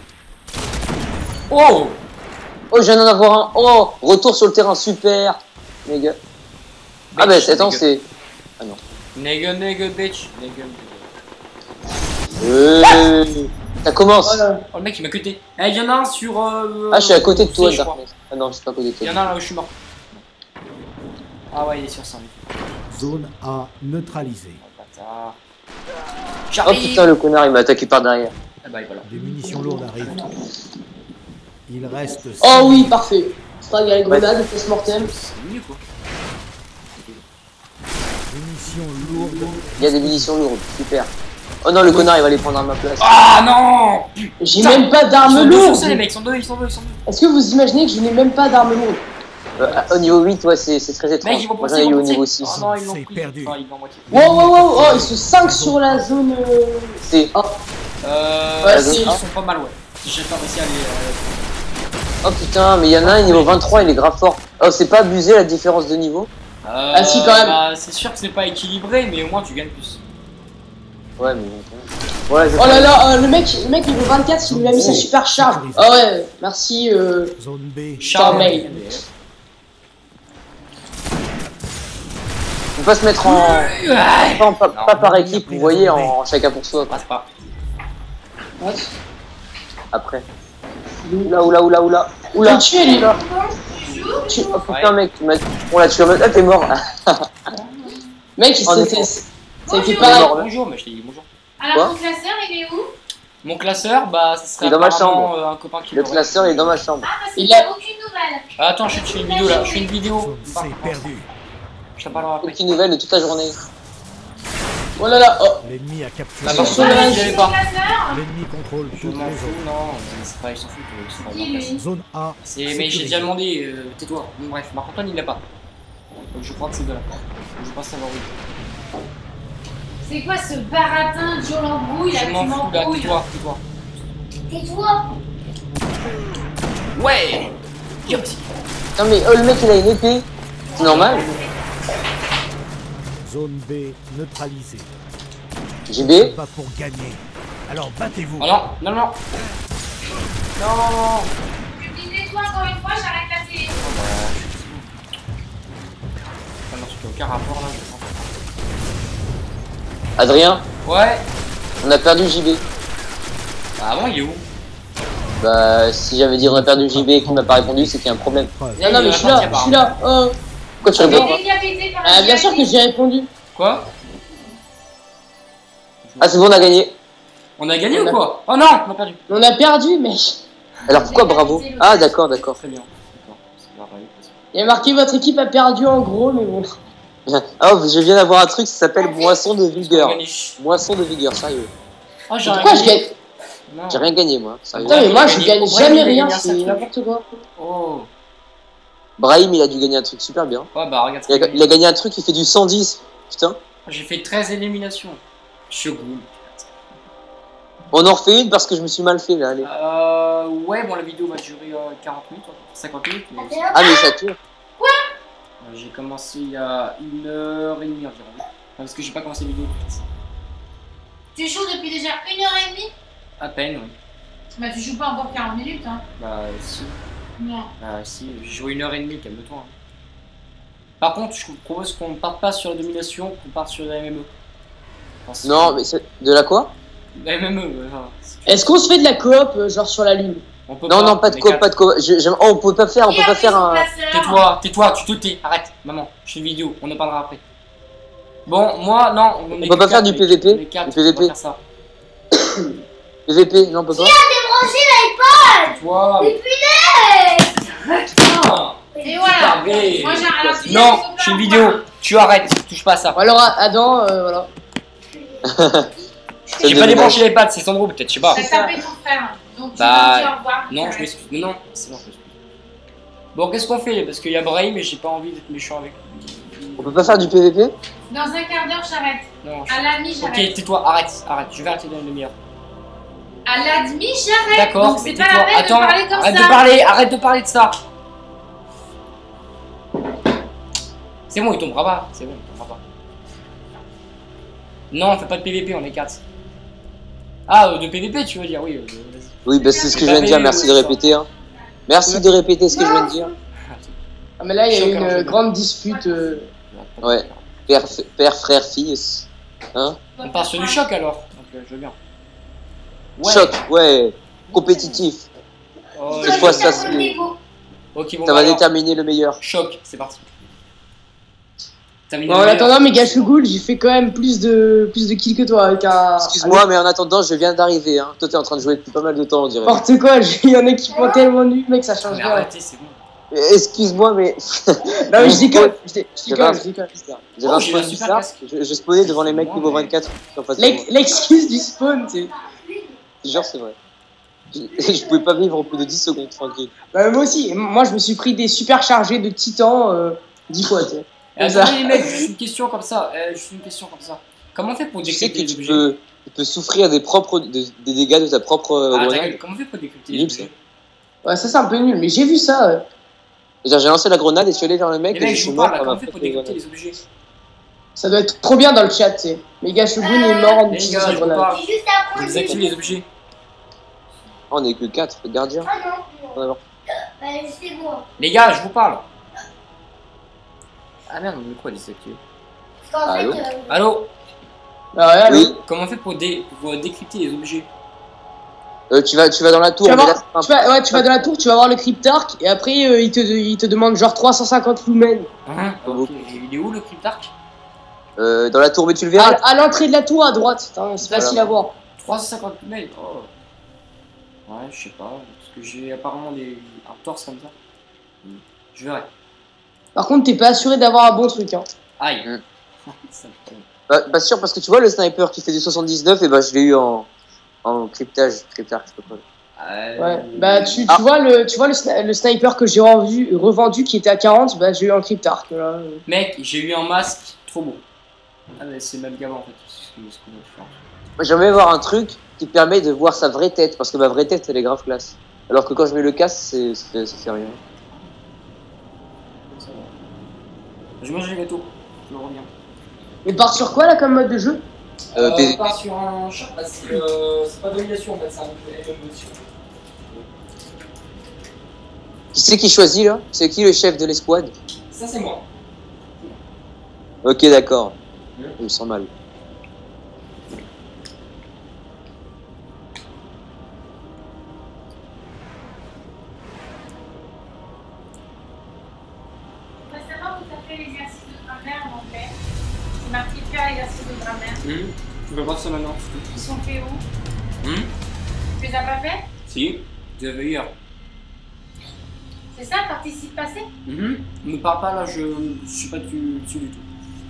Oh!
Oh, je viens d'en avoir un. Oh, retour sur le terrain, super. Les gars. Ah bah,
Bitch,
attends,
nigga.
c'est. Ah non.
Nigga, nigga, bitch. Nigga, nigga.
Euh... Ça commence.
Oh là.
Oh, le mec il m'a cuté. Eh, il y en a un sur. Euh,
Ah, je suis à côté de toi,
C, je crois.
Darkness. Ah non, je suis pas à côté de
Il y
toi.
en a un là où je suis mort. Ah ouais, il est sur ça.
Zone A neutralisée.
Oh, bâtard.
Oh
J'arrive.
putain, le connard, il m'a attaqué par derrière.
Ah bah, et voilà.
Des munitions lourdes arrivent. Il reste...
Oh oui, parfait. Stag avec grenade, post-mortem.
C'est mieux quoi.
Munitions lourdes.
Il y a des munitions lourdes, super. Oh non, le connard, il va les prendre à ma place.
Ah non.
J'ai
Putain.
même pas
Ils
d'armes
sont deux sur
lourdes.
ça, les mecs, ils sont deux, ils sont deux, ils sont deux.
Est-ce que vous imaginez que je n'ai même pas d'armes lourdes?
Euh, au niveau huit, ouais, c'est c'est très étrange.
Mec, ils vont
Moi, j'en
passer,
ai
ils
eu
vont
au niveau
passer.
six.
Oh non, ils l'ont
C'est
pris.
perdu.
Enfin, ils l'ont moitié.
Wow, wow, wow, oh, ils sont cinq sur la zone. euh,
C'est.
Oh,
Euh,
Ouais,
ils
c'est-
sont pas mal, ouais. Si j'ai pas réussi à les. euh,
Oh putain, mais il y en a un, niveau vingt-trois, il est grave fort. Oh, c'est pas abusé la différence de niveau?
Euh,
Ah, si, quand même.
Bah, c'est sûr que c'est pas équilibré, mais au moins tu gagnes plus.
Ouais, mais bon. Ouais, je
oh là là, euh, le mec, le mec niveau vingt-quatre, il lui a mis sa super charge. Ah ouais, merci. Euh...
Zone B.
Charme.
mec.
Faut pas se mettre en.
Ouais.
Pas, en- pas-
Non.
pas par équipe, vous voyez, en chacun pour soi.
Passe pas.
What?
Après. Oula, oula, oula, oula.
Tu
Oula.
l'as tué, lui, là.
Tu... Oh putain, mec, tu m'as. On l'a tué en mode. Ah, t'es mort.
Mec,
Oh,
c'était.
mais-
Ça a été
Bonjour.
pareil.
mort, là.
Bonjour, mais je t'ai dit bonjour.
Alors,
Quoi
ton classeur, il est où?
Mon classeur, bah, ce serait
Il est dans ma
apparemment,
chambre.
euh, un copain qui
Le
l'aurait.
classeur il est dans ma chambre.
Ah, parce
Il
qu'il n'y
a-
a aucune nouvelle.
Ah, attends, je fais une vidéo là, je fais une vidéo.
Zone C perdue.
Je t'en parlerai après.
Aucune nouvelle de toute la journée.
Oh là là, oh.
L'ennemi a capturé.
Ah,
Sur
par
son
contre,
linge.
j'y allais
Ton
pas.
classeur?
L'ennemi contrôle
Je
toutes
m'en
les
fous,
zones.
non, mais c'est pas, ils s'en foutent. euh, c'est pas
Qui,
grave.
lui?
Zone A.
C'est, mais j'ai
sécurisée.
déjà demandé, euh, tais-toi. Bon, bref, Marc-Antoine il l'a pas. Donc je crois que c'est de là. Donc, je pense savoir où.
C'est quoi ce baratin de Joe l'embrouille là
Je
que tu
m'en fous là,
m'embrouilles?
tais-toi, tais-toi.
Tais-toi.
Ouais. Yoxi.
Non, mais oh, le mec il a une épée. C'est normal.
Zone B neutralisée.
J B.
Pas pour gagner. Alors battez-vous.
Oh non, non, non. Non.
Tu me dis tais-toi encore une fois, j'arrête la télé.
Ah non, j'ai aucun rapport là, je pense.
Adrien,
Ouais.
on a perdu J B.
Bah avant il est où?
Bah, si j'avais dit on a perdu J B et qu'il m'a pas répondu, c'est qu'il y a un problème.
Preuve.
Non, non, mais je suis là, je suis là. Oh.
Pourquoi tu
Il
réponds
est
pas?
décapité par
Ah,
un
bien sûr que
djihadiste.
j'ai répondu.
Quoi?
Ah, c'est bon, on a gagné.
On a gagné ou quoi? Oh non, on a perdu.
On a perdu, mec.
Alors pourquoi bravo? Ah, d'accord, d'accord.
Très bien. D'accord. C'est pas vrai, parce que-
Il y a marqué votre équipe a perdu en gros, mais bon.
Oh, je viens d'avoir un truc, ça s'appelle moisson de
On a
vigueur.
gagné.
Moisson de vigueur, sérieux.
Oh, j'ai
Pourquoi je
gagné.
gagne?
Non.
J'ai rien gagné, moi. Sérieux.
Putain, mais
il
moi
a
je
gagné.
gagne
Ouais,
jamais
il a
rien,
gagné un
c'est
sacré
n'importe quoi.
Oh.
Brahim, il a dû gagner un truc super bien.
Ouais, bah regarde.
Il a, il a gagné un truc qui fait du cent dix. Putain.
J'ai fait treize éliminations. Shogun.
On en refait une parce que je me suis mal fait, là, allez.
Euh. Ouais, bon, la vidéo va durer euh, quarante minutes, cinquante minutes. Mais
Ah, mais ça tue.
euh, j'ai commencé il y a une heure et demie environ. Enfin, parce que j'ai pas commencé la vidéo tout de suite.
Tu joues depuis déjà une heure et demie?
À peine, oui.
Bah, tu joues pas encore quarante minutes, hein.
Bah, si.
Non.
Bah, si. J'ai joué une heure et demie, calme-toi. hein. Par contre, je vous propose qu'on parte pas sur la domination, qu'on parte sur la M M E. Enfin,
Non, mais c'est. De la quoi?
La M M E, ouais, enfin, c'est-
Est-ce qu'on se fait de la coop, euh, genre sur la lune?
on peut
Non, non, pas de
on est
quoi,
quatre.
pas de quoi. Je, je- oh, on peut pas faire, on
Qui
peut
a
pas
pris
faire
son
un.
classeur?
Tais-toi, tais-toi, tu te tais, arrête, maman, je fais une vidéo, on en parlera après. Bon, moi, non, on, est
peut pas
que
faire du
quatre,
P V P,
on est quatre,
du P V P.
on va faire ça.
P V P, non, on peut pas.
Toi,
Mais
putain,
Et voilà.
Barbé.
Moi, j'ai alors, tu
non,
viens,
je fais une
faut
vidéo, tu arrêtes, touche pas à ça.
Bon, alors Adam, euh, voilà.
C'est
J'ai pas
dommage.
débranché les pattes, c'est Sandro peut-être, je sais pas.
T'as tapé ton frère. Donc, tu
Bah,
vas dire au revoir.
Non, je m'excuse, mais non, c'est bon, je m'excuse. Bon, qu'est-ce qu'on fait? Parce qu'il y a Brahim et j'ai pas envie d'être méchant avec lui.
On peut pas faire du P V P?
Dans un quart d'heure, j'arrête.
Non, je...
À la demi,
Ok,
j'arrête.
tais-toi, arrête, arrête, je vais arrêter dans une demi-heure.
À la demi, j'arrête.
D'accord,
Donc,
mais
c'est pas
tais-toi.
la peine
Attends,
de parler comme
arrête
ça.
de parler, arrête de parler de ça. C'est bon, il tombera pas, c'est bon, il tombera pas. Non, on fait pas de P V P, on est quatre. Ah, euh, de P V P, tu veux dire, oui, euh, vas-y.
Oui, bah c'est ce que je viens de dire, merci de répéter. Hein. Merci de répéter ce que je viens de dire.
Ah, mais là, il y a eu
Choc,
une
alors,
euh,
je-
grande dispute. euh,
Ouais. Père, père, frère, fille. Hein?
On part sur du choc alors, donc euh, je veux bien. Ouais.
Choc, ouais. Compétitif.
Oh,
Cette
je-
fois, ça, c'est-
Ok, bon,
Ça
bah
va
alors,
déterminer le meilleur.
choc, c'est parti. T'as mis
Bon, en attendant, Mega Shogun, j'ai fait quand même plus de, plus de kills que toi avec un.
Excuse-moi, mais en attendant, je viens d'arriver. Hein. Toi, t'es en train de jouer depuis pas mal de temps, on dirait.
N'importe quoi, j'ai eu un équipement tellement nul, mec, ça change
Mais
rien.
arrêtez, c'est bon.
Excuse-moi, mais.
Non, mais je déconne, je dé- je déconne, je déconne.
J'avais
Oh,
un
j'ai
spawn
un super
bizarre.
casque.
Je, je spawnais devant les mecs
Moi,
niveau
mais-
vingt-quatre. En face de
L'ex-
moi.
L'excuse du spawn, tu sais.
Genre, c'est vrai. Je, je pouvais pas vivre en plus de dix secondes tranquille.
Bah, moi aussi, moi je me suis pris des super chargés de titan euh, dix fois, tu sais.
Eh,
Comme ça.
attendez les mecs, juste une question comme ça. Euh, juste une question comme ça. Comment on fait pour
Tu sais
décrypter
que
les
tu
objets
peux, tu peux souffrir des, propres, de- des dégâts de ta propre euh,
Ah, ta
grenade.
gueule, comment on fait pour décrypter les
Nul,
objets
Ouais, ça c'est un peu nul, mais j'ai vu ça. euh.
Genre, j'ai lancé la grenade et je suis allé vers le mec
Les
et
mecs,
je
je
suis
vous
mort
parle là,
par
comment
ma
on fait pour
propre
décrypter
grenade.
les objets
Ça doit être trop bien dans le chat, tu sais. Mega Shogun est mort en
Les
utilisant
gars,
sa
je vous
grenade.
parle.
C'est juste après.
Vous activez les objets.
Oh, on est que quatre gardiens.
Ah non.
On va voir.
Bah, c'est bon.
Les gars, je vous parle. Ah merde, on veut quoi désactiver
Parce qu'en fait,
Allô
euh,
Allô
Ah ouais, allô.
Oui,
Comment on fait pour, dé... pour décrypter les objets
euh, tu, vas, tu vas dans la tour.
Tu vas,
mais là,
voir,
c'est un-
tu, vas, ouais, tu vas dans la tour, tu vas voir le cryptarch et après euh, il, te, il te demande genre trois cent cinquante lumens.
Hein
Pas
Ok,
beaucoup.
il est où le cryptarch
euh, dans la tour, mais tu le
À,
verras.
à l'entrée de la tour à droite, Attends, c'est facile
Voilà.
à voir.
trois cent cinquante mails. Oh. Ouais, je sais pas. Parce que j'ai apparemment des... un torse comme ça. Hmm. Je verrai.
Par contre, t'es pas assuré d'avoir un bon truc. Hein.
Aïe.
Hmm.
Ça me prend.
Bah, bah sûr, parce que tu vois, le sniper qui fait du soixante-dix-neuf, et bah je l'ai eu en, en cryptage. Cryptage, je sais pas quoi.
Euh,
Ouais. Bah tu, tu
Ah.
vois le, tu vois le, sni- le sniper que j'ai revendu, revendu qui était à quarante, bah j'ai eu un cryptarch. Là.
Mec, j'ai eu un masque trop beau. Ah mais c'est même gamin en fait. C'est ce que- ce qu'on a fait.
Moi, j'aimerais avoir un truc qui permet de voir sa vraie tête, parce que ma vraie tête, elle est grave classe. Alors que quand je mets le casque, c'est, ça fait- ça fait rien.
Ça va. Je mange les gâteaux. Je reviens.
Et part sur quoi là comme mode de jeu?
Euh,
Euh,
P-
on part sur un chat parce que euh, c'est pas domination en fait, c'est un peu émotion.
Qui c'est qui choisit là? C'est qui le chef de l'escouade?
Ça c'est moi.
Ok, d'accord.
Ouais.
Je me sens mal.
on va savoir où tu as fait l'exercice de grammaire en anglais. C'est marqué faire l'exercice de grammaire.
Hum. Je vais voir ça maintenant.
Ils sont faits où
Hum.
Tu les as pas fait
Si. Je vais hier.
C'est ça, participe passé
Mhm. Ne parle pas là, je ne suis pas dessus dessus du tout.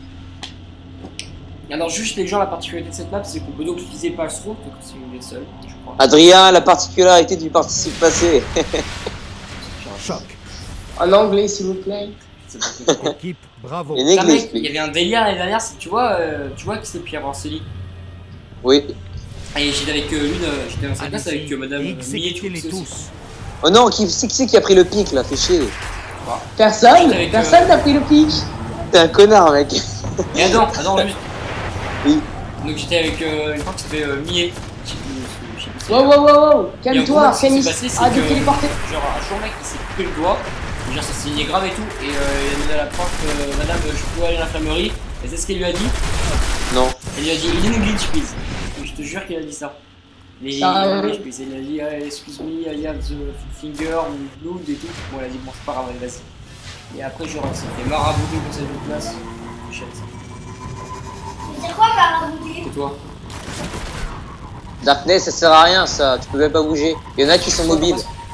Alors juste les gens, la particularité de cette map, c'est qu'on peut donc utiliser pas le throw, donc c'est une des seules, je crois.
Adrien, la particularité du participe passé.
Choc.
En anglais s'il vous plaît.
C'est pas possible.
Équipe, bravo.
Et
Putain,
néglé,
mec, il y avait un délire l'année dernière, c'est que tu vois, euh, tu vois que c'est Pierre Ranceli.
Oui.
Et j'étais avec euh, une, euh, j'étais dans sa classe avec euh, madame Millet,
Exécutez-les
tu sais aussi.
tous.
Oh non, qui c'est qui, c'est qui a pris le pic là? Fait chier.
Personne,
Juste avec,
personne
euh,
n'a pris le pic.
T'es un connard, mec.
Et attends, attends, juste.
Oui.
Donc j'étais avec euh, une fois qui s'appelait euh, Millet. Je sais plus, je sais plus si-
Wow, wow, wow, wow.
Et en gros,
Calme-toi,
ce qui s'est
Canis.
passé, c'est
Arrête de
que-
téléporter.
Genre un jour mec il s'est coupé le doigt, et genre ça signait grave et tout, et euh, il a demandé à la prof, euh, madame je peux aller à l'infirmerie, et c'est ce qu'elle lui a dit,
Non.
elle lui a dit il est English please, et je te jure qu'elle a dit ça. Les
Ah,
English please, elle a dit ah, excuse me, I have the finger, blood et tout, bon elle a dit bon c'est pas grave, allez vas-y. Et après genre elle s'est fait marabouter pour cette autre classe, je sais ça.
C'est quoi marabouter
Et toi?
Darkness, ça sert à rien ça. Tu peux même pas bouger. Il y en a qui sont mobiles.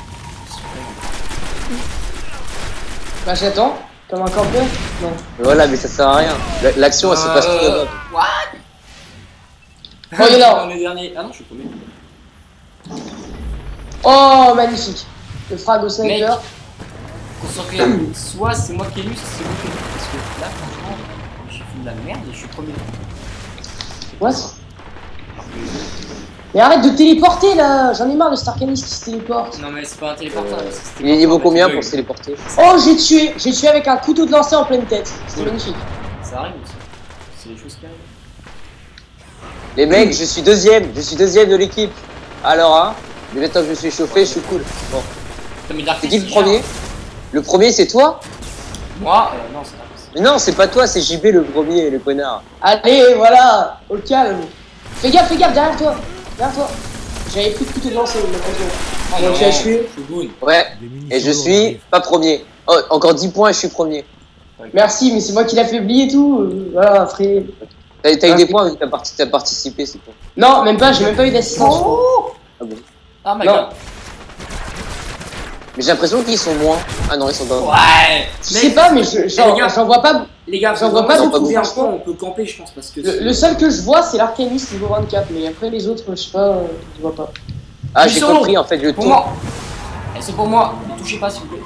Bah j'attends. Comme un campeur. Non.
Voilà, mais ça sert à rien. La- L'action, elle se passe tout de
Euh,
même.
What?
Oh, il est là.
On est dernier. Ah non, je suis premier.
Oh magnifique. Le frag au sniper.
Qu'on soit clair, soit c'est moi qui ai lu, soit c'est moi qui ai lu. Parce que là, franchement, j'ai fait de la merde et je suis premier.
What? Mais arrête de téléporter là. J'en ai marre de Starcanis qui se téléporte.
Non, mais c'est pas un téléporteur.
Euh,
c'est- c'était
Il est
pas
niveau
un
combien
bug.
pour se téléporter?
Oh j'ai tué. J'ai tué avec un couteau de lancer en pleine tête. C'était
Ouais.
magnifique.
Ça arrive aussi. C'est des choses qui arrivent.
Les mecs, je suis deuxième. Je suis deuxième de l'équipe. Alors, hein. Mais maintenant que je suis chauffé, je suis cool. Bon.
Putain, mais Dark
C'est qui le
Knight,
premier? Le premier, c'est toi?
Moi euh, Non, c'est Dark Knight.
Mais non, c'est pas toi, c'est J B le premier, le connard.
Allez voilà. Au calme. Fais gaffe, fais gaffe derrière toi. Derrière toi. J'avais pris le couteau de lancer.
Oh
Donc
non,
tu as tué.
Shogun.
Ouais.
Des
Et
munitions
je suis
lourdes
pas premier. Oh, encore dix points et je suis premier.
Merci, mais c'est moi qui l'affaiblis et tout. euh, Voilà, après.
T'as t'as eu
Ah,
des points vu que t'as parti- t'as participé, c'est tout.
Non, même pas, j'ai même pas eu d'assistance.
Oh
Ah bon.
Ah my
Non.
god.
Mais j'ai l'impression qu'ils sont moins. Ah non, ils sont pas.
Ouais.
Je sais pas, mais je-
les
j'en
gars.
j'en vois pas.
Les gars,
J'en
faut
vois pas
vraiment
beaucoup,
trouver un
franchement.
point, on peut camper, je pense, parce que.
Le, le seul que je vois, c'est l'arcaniste niveau vingt-quatre, mais après les autres, je sais pas, euh, je vois pas.
Ah,
Ils
j'ai
sont
compris en fait, je
Pour
tourne.
moi. Elles sont pour moi. Ne touchez pas, s'il vous plaît.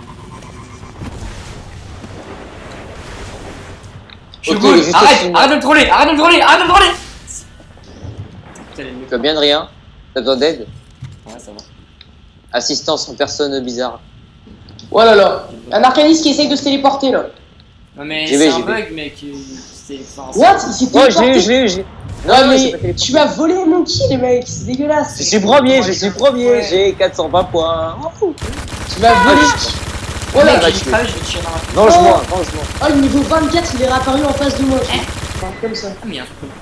Je
Ok,
boule.
il est juste
Arrête,
au-dessus de moi.
arrête de me troller, arrête de me troller, arrête de me troller. Putain, les mecs.
Tu vas bien de rien? T'as besoin d'aide?
Ouais, ça va.
Assistance en personne bizarre.
Oh là là, un arcaniste qui essaye de se téléporter là.
Non, mais
J'y
c'est
vais,
un
j'y vais.
bug, mec. euh, C'est. enfin, c'est-
What? Il s'est
Oh, je l'ai eu,
téléporté?
je l'ai eu, j'ai. Non,
Ouais,
non, c'est
mais
pas téléporté.
tu m'as volé mon kill, mec, c'est dégueulasse.
Je suis premier, je suis premier,
Ouais.
j'ai quatre cent vingt points. Oh,
Tu m'as volé. Oh là,
Mec,
va
j'ai
tuer.
crève, je vais tirer dans la tête.
Venge-moi, venge-moi.
oh, le niveau vingt-quatre, il est réapparu en face de moi. tu vois. Enfin, comme ça.
Ah, mais il y a un truc.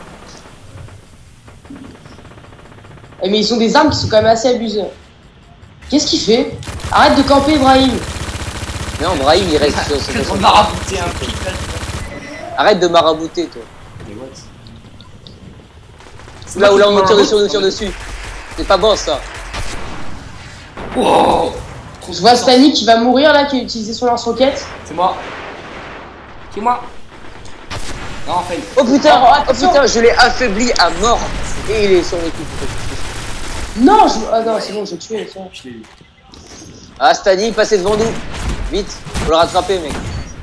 Eh, mais ils ont des armes qui sont quand même assez abusées. Qu'est-ce qu'il fait? Arrête de camper, Brahim.
Non, Brahim, il reste sur
On
son.
m'a rabouté un pic là.
Arrête de marabouter, toi.
Mais what?
Là où là, on nous tire dessus, on nous tire dessus. C'est pas bon ça.
Wow.
Je vois Stani qui va mourir là, qui a utilisé son lance-roquette.
C'est moi. C'est moi. Non, en fait.
Oh putain,
Oh,
oh
attention.
putain, je l'ai affaibli à mort. Et il est sur l'équipe.
Non, je... Ah non, c'est bon, j'ai tué. tiens.
Je l'ai eu.
Ah, Stani, passez devant nous. Vite, faut le rattraper, mec.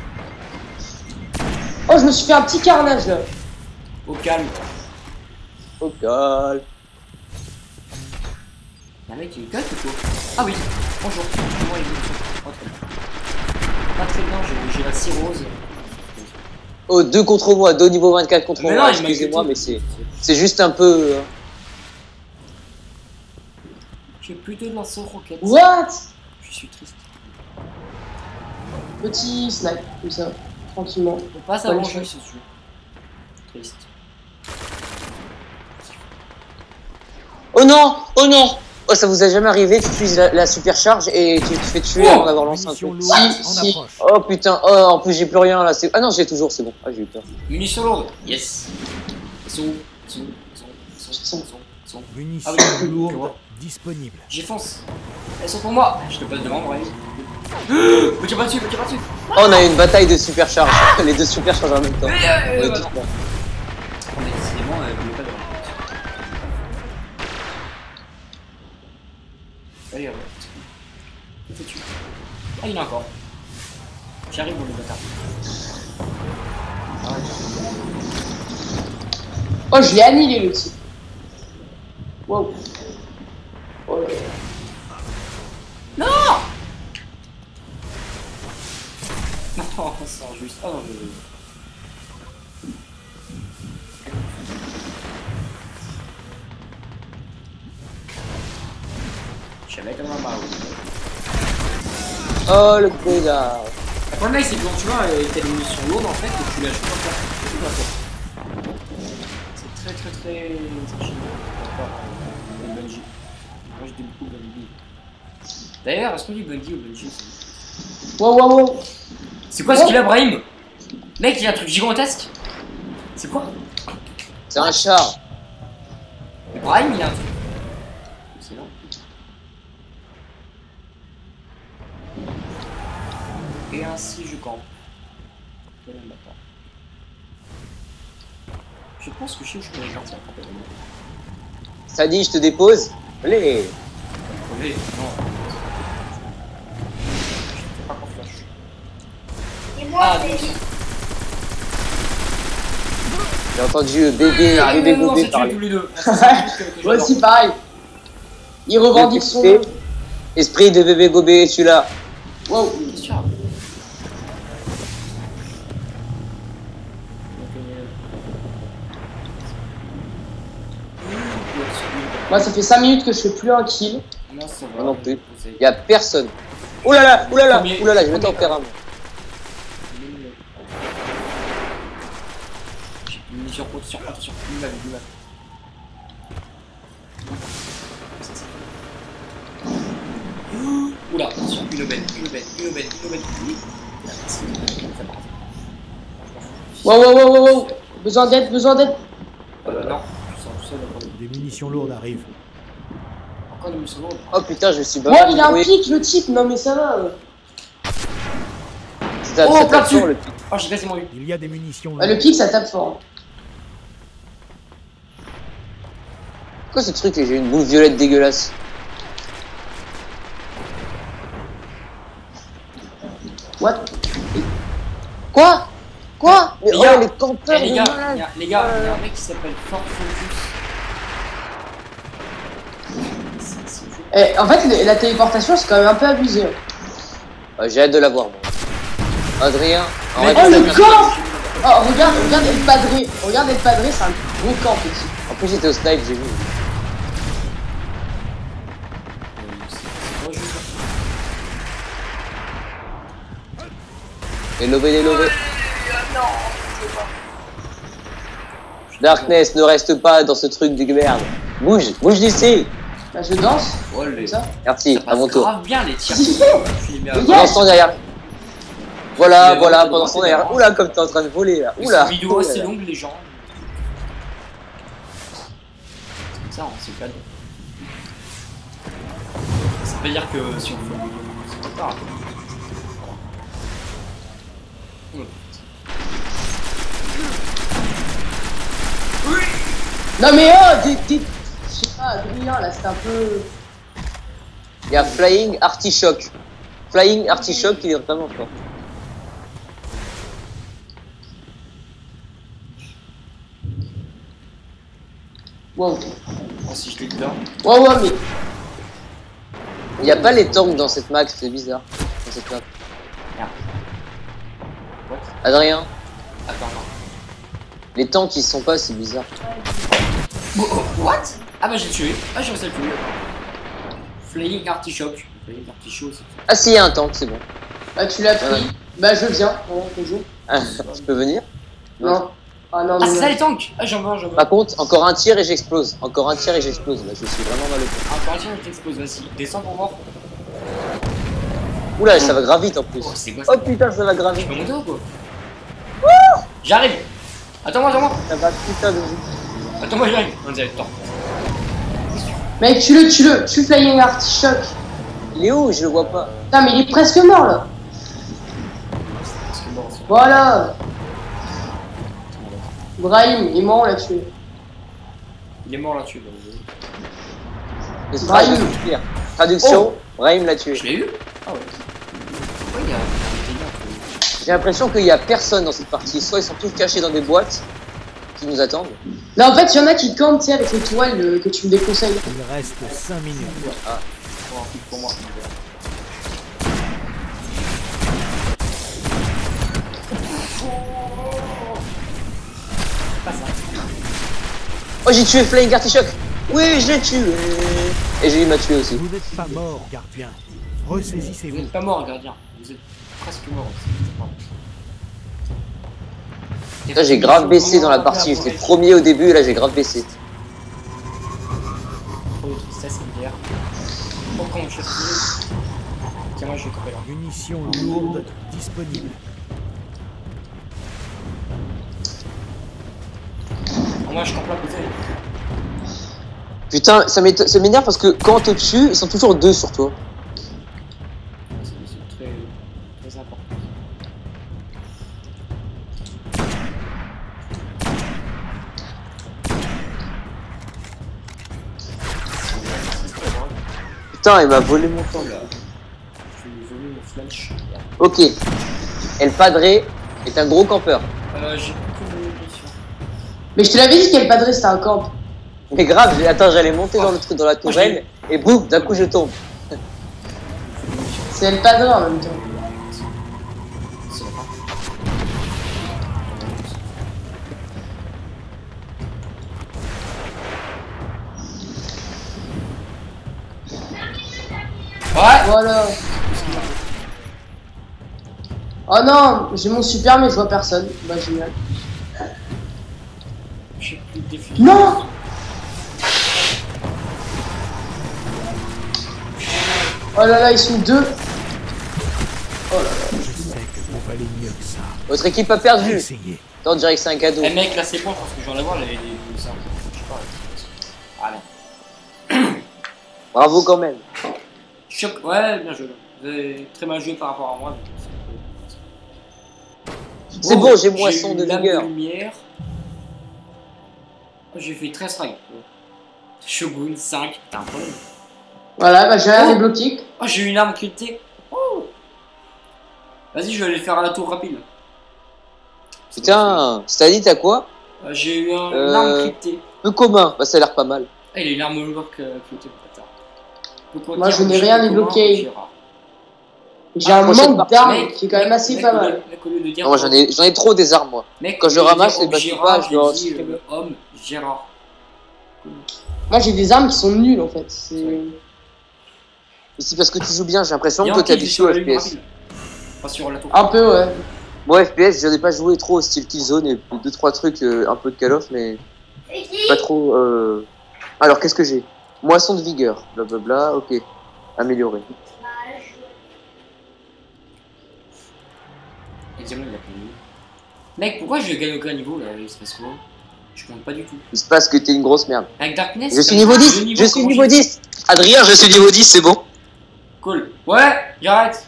Oh, je me suis fait un petit carnage là.
Au calme.
Au calme.
Y'a un mec qui me casse ou quoi? Ah oui. Bonjour. Comment est-vous? Oh, très bien. Pas très bien, j'ai- j'ai la cirrhose.
Oh, deux contre moi, deux niveau vingt-quatre contre
Mais
moi.
non, il m'a
Excusez-moi,
cuté.
mais c'est c'est juste un peu. euh,
J'ai plus de lance-roquettes.
What?
Je suis triste.
Petit snipe, comme ça, tranquillement.
On passe à
Ouais,
manger,
je-
c'est sûr. Triste.
Oh non, oh non. Oh, ça vous a jamais arrivé? Tu utilises la, la supercharge et tu te fais tuer
Oh
avant d'avoir lancé un
Munitions
truc.
lourdes
Si,
en
si.
approche.
Oh putain, oh en plus j'ai plus rien là. c'est- Ah non, j'ai toujours, c'est bon. Ah, j'ai eu peur.
Munitions lourdes. Yes. Ils sont où? Ils sont où? Ils sont où? Ils sont où? Ils sont où? Ils sont où?
Munitions
Ah oui, je
lourdes
vois.
disponibles.
J'y fonce. Elles sont pour moi. Je te passe devant, Brahim. Me tire pas dessus, me tire pas dessus.
Oh, on a eu une bataille de supercharge. Les deux supercharges en même temps.
Euh,
On
euh,
est
bah
tous
non.
morts.
Mais décidément, elle voulait pas de Allez, ouais. Que fais-tu? Ah, il y en a encore. J'arrive, mon bâtard. Ah ouais.
Oh, je l'ai annihilé le type. Wow. Oh là là.
Non, c'est injuste. Ah non, je... Je savais comme un barreau.
Oh le connard.
Le problème c'est que quand tu vois, euh, t'as des munitions lourdes en fait, et tu lâches pas faire. C'est pas ça. C'est très très très... très chiant. D'accord, euh, le Bungie. Moi je dis beaucoup Bungie. D'ailleurs, est-ce qu'on dit Bungie ou Bungie?
Wow, wow, wow.
C'est quoi ce qu'il a, Brahim? Mec, il y a un truc gigantesque. C'est quoi?
C'est un char.
Brahim, il y a un truc. C'est long. Et ainsi je campe. Quel bâtard. Je pense que je sais où je pourrais partir.
Ça dit, je te dépose. Allez.
Crever, non. Je te fais pas confiance.
Et moi,
Ah,
c'est-
bien sûr.
J'ai entendu euh, bébé,
Ah,
bébé
non, non,
bébé
c'est tué
parler.
tous les deux. C'est juste que- que
Moi
j'adore.
aussi, pareil. Il revendique son.
Esprit- Esprit de bébé gobé, es-tu là?
Wow.
Qu'est-ce que tu as?
Moi, ça fait cinq minutes que je fais plus un kill.
Non, ça va.
Moi non plus. Y'a personne. Oh là là, oh là là,
Premier-
oh là là, je vais
premier-
t'en faire un. moi.
J'ai une mission contre sur contre sur une balle, une balle. Oula, attention, une aubaine, une aubaine, une aubaine, une aubaine. Ça part.
Wow, wow, wow, wow, wow. Besoin d'aide, besoin d'aide.
Euh, non, je sens tout seul. Encore,
Des munitions lourdes arrivent.
encore des munitions lourdes.
Oh putain, je suis pas.
Ouais, il a un
Oui,
pic, le type. Non, mais ça va. euh.
c'est à-
Oh,
c'est
plein
à
dessus.
fond, le pic.
Oh, j'ai quasiment eu.
Il y a des munitions
Bah, le
lourdes.
pic, ça tape fort.
Quoi ce truc là, j'ai une boule violette dégueulasse.
What?
Quoi? Quoi? Mais
Les
oh,
gars,
les
Eh,
campeurs,
les
de
gars,
malades.
il y a- les gars, il y a un mec qui s'appelle Fort Focus. C'est- c'est chaud.
Eh, en fait, le- la téléportation, c'est quand même un peu abusé.
Ah, j'ai hâte de la voir, moi. Adrien,
Mais-
arrête
Oh,
de
le
faire-
camp! Oh, regarde, regarde El Padré. Regarde El Padré, c'est un gros camp, petit.
En plus, j'étais au snipe, j'ai vu.
Euh, c'est- c'est pas juste.
Les lobés, les lobés. Darkness, ne reste pas dans ce truc de merde. Bouge, bouge d'ici.
Bah, je danse,
Oh, les...
comme ça.
Merci,
Ça
à
passe
mon tour.
grave bien les tirs.
Si.
Je les mets à-
Les
Pendant ce temps derrière. Voilà,
Mais
voilà,
bon,
pendant
c'est
ce temps
bon,
derrière.
c'est
Oula, comme t'es en train de voler là.
Mais
Oula.
c'est une vidéo assez
Oula.
longue, les gens. C'est comme ça, hein, c'est calme. Ça veut dire que si on fait une vidéo, c'est pas grave.
Non, mais oh, des. des... Je sais pas, Adrien, là, c'est un peu.
Il y a Flying Artichoke. Flying Artichoke, il est vraiment fort.
Wow.
Bon, si je l'ai dedans.
Ouais, ouais, mais.
Il n'y a pas les tanks dans cette map, c'est bizarre. Dans cette map.
What
Adrien,
Attends, non.
les tanks ils sont pas, c'est bizarre.
Oh, oh, what? Ah bah j'ai tué. Ah j'ai réussi à le tuer. Flying Artichoke. Flying Artichoke, c'est
Ah si, il y a un tank, c'est bon.
Bah, tu l'as pris.
Ouais.
Bah, je viens. Ouais, on joue.
Ah, tu peux venir?
Non. Ah, non,
Ah
non.
c'est ça
non.
les tanks. Ah j'en veux, j'en veux.
Par contre, encore un tir et j'explose. Encore un tir et j'explose. Là, je suis vraiment dans le coup.
Encore un tir, je t'expose, vas-y. Descends pour voir.
Oula, ça va grave vite en plus.
Oh c'est quoi ça?
Oh putain, ça va grave
Je
vite.
peux monter ou quoi? J'arrive. Attends-moi, attends-moi.
Ça va putain de vite.
Attends-moi, j'arrive. On dirait, attends.
Mec, tue-le, tue-le. Tue Flying Artichoke.
Il est où? Je le vois pas.
Putain, mais il est presque mort, là.
Parce que bon, c'est-
Voilà. Brahim, il est mort, on l'a tué.
il est mort là-dessus. donc,
Le strike,
Brahim.
je peux dire. Traduction, Brahim l'a tué.
Je l'ai eu? Ah ouais. Pourquoi il y a il y a un délire que-
J'ai l'impression qu'il y a personne dans cette partie. Soit ils sont tous cachés dans des boîtes qui nous attendent.
Là, en fait, il y en a qui campent, tu sais, avec les toiles euh, que tu me déconseilles.
Il reste cinq minutes.
Pour un truc pour moi. Pas ça.
Oh, j'ai tué Flying Artichoke. Oui, je l'ai tué. Et j'ai eu m'a tué aussi.
Vous n'êtes pas mort, gardien.
Vous
Ressaisissez-vous.
n'êtes pas mort, gardien. Vous êtes presque mort.
Là, j'ai grave baissé dans la partie. J'étais premier au début et là, j'ai grave baissé.
Trop de tristesse, une bière. Pourquoi on cherche? Tiens, moi je vais couper là.
Munitions lourdes disponibles.
Moi je campe là côté.
Putain, ça m'éto- ça m'énerve parce que quand on te tue, ils sont toujours deux sur toi.
C'est c'est très, très important.
Putain, il m'a volé mon temps là.
Je vais voler mon flash.
Ok. El Padre est un gros campeur.
Euh, j'ai beaucoup de munitions.
Mais je te l'avais dit qu'El Padré, c'était un camp.
Mais grave, j'ai- attends, j'allais monter dans le truc dans la tourelle et boum, d'un coup je tombe.
C'est El Padré en même temps.
C'est vrai. Ouais.
Voilà. Oh non, j'ai mon super, mais je vois personne. Bah, génial.
J'ai plus de défi.
Non! Oh là là, ils sont deux. Oh là là.
Je sais que vous valez mieux que ça.
Votre équipe a perdu.
Essayez.
Non, on dirait que c'est un cadeau.
Eh mec, là c'est bon, parce que je viens d'avoir les. les- les- ça. Je sais pas. Allez.
Bravo quand même.
Choc. Ouais, bien joué. Vous avez très mal joué par rapport à moi. donc c'est-
C'est
Oh,
bon, j'ai moisson
eu
de
lame
vigueur.
de lumière. Oh, j'ai fait treize frags. Shogun cinq. T'as un problème.
Voilà, bah j'ai rien
Oh.
débloqué.
Oh, j'ai eu une arme cryptée. Oh. Vas-y, je vais aller faire un tour rapide.
Putain, Stani, t'as quoi?
Euh, J'ai eu un,
Euh,
une arme cryptée.
Peu commun, bah ça a l'air pas mal.
Ah, il a une arme work euh, cryptée, le bâtard. Peut
Moi,
contenir
je n'ai
objet
rien
commun,
débloqué.
objet rare.
J'ai
Ah,
un
prochaine
manque
partie,
d'armes
Mec,
qui est quand même
mec,
assez
mec,
pas
au lieu-
mal.
mec, au lieu de dire
Non, moi j'en ai, j'en ai trop des armes, moi.
Mec,
quand
au
je
lieu de
ramasse,
dire
c'est parce
objet
que
rare,
pas, je dois
j'ai dit,
en-
euh, homme, Gérard.
Moi, j'ai des armes qui sont nulles en fait. C'est-
Et c'est parce que tu joues bien, j'ai l'impression
Il y a
que
un
t'es
kill
habitué
sur
au
la
F
lune
P S.
rapide. Pas sur la tour.
Un peu, ouais.
Moi, F P S, j'en ai pas joué trop au style Killzone et deux trois trucs, euh, un peu de Call of, mais
C'est qui?
pas trop. Euh... Alors, qu'est-ce que j'ai? Moisson de vigueur, blablabla, ok. Amélioré.
Bah, là, je joue.
Examen, il a pris. Mec, pourquoi je gagne aucun niveau là? Il se passe quoi? Je compte pas du tout.
Il se passe que t'es une grosse merde.
Avec Darkness,
Je suis
comme
niveau
ça,
dix,
deux niveaux,
je suis
comment
niveau
j'ai-
dix. Adrien, je suis niveau dix, c'est bon.
Cool. Ouais, j'arrête.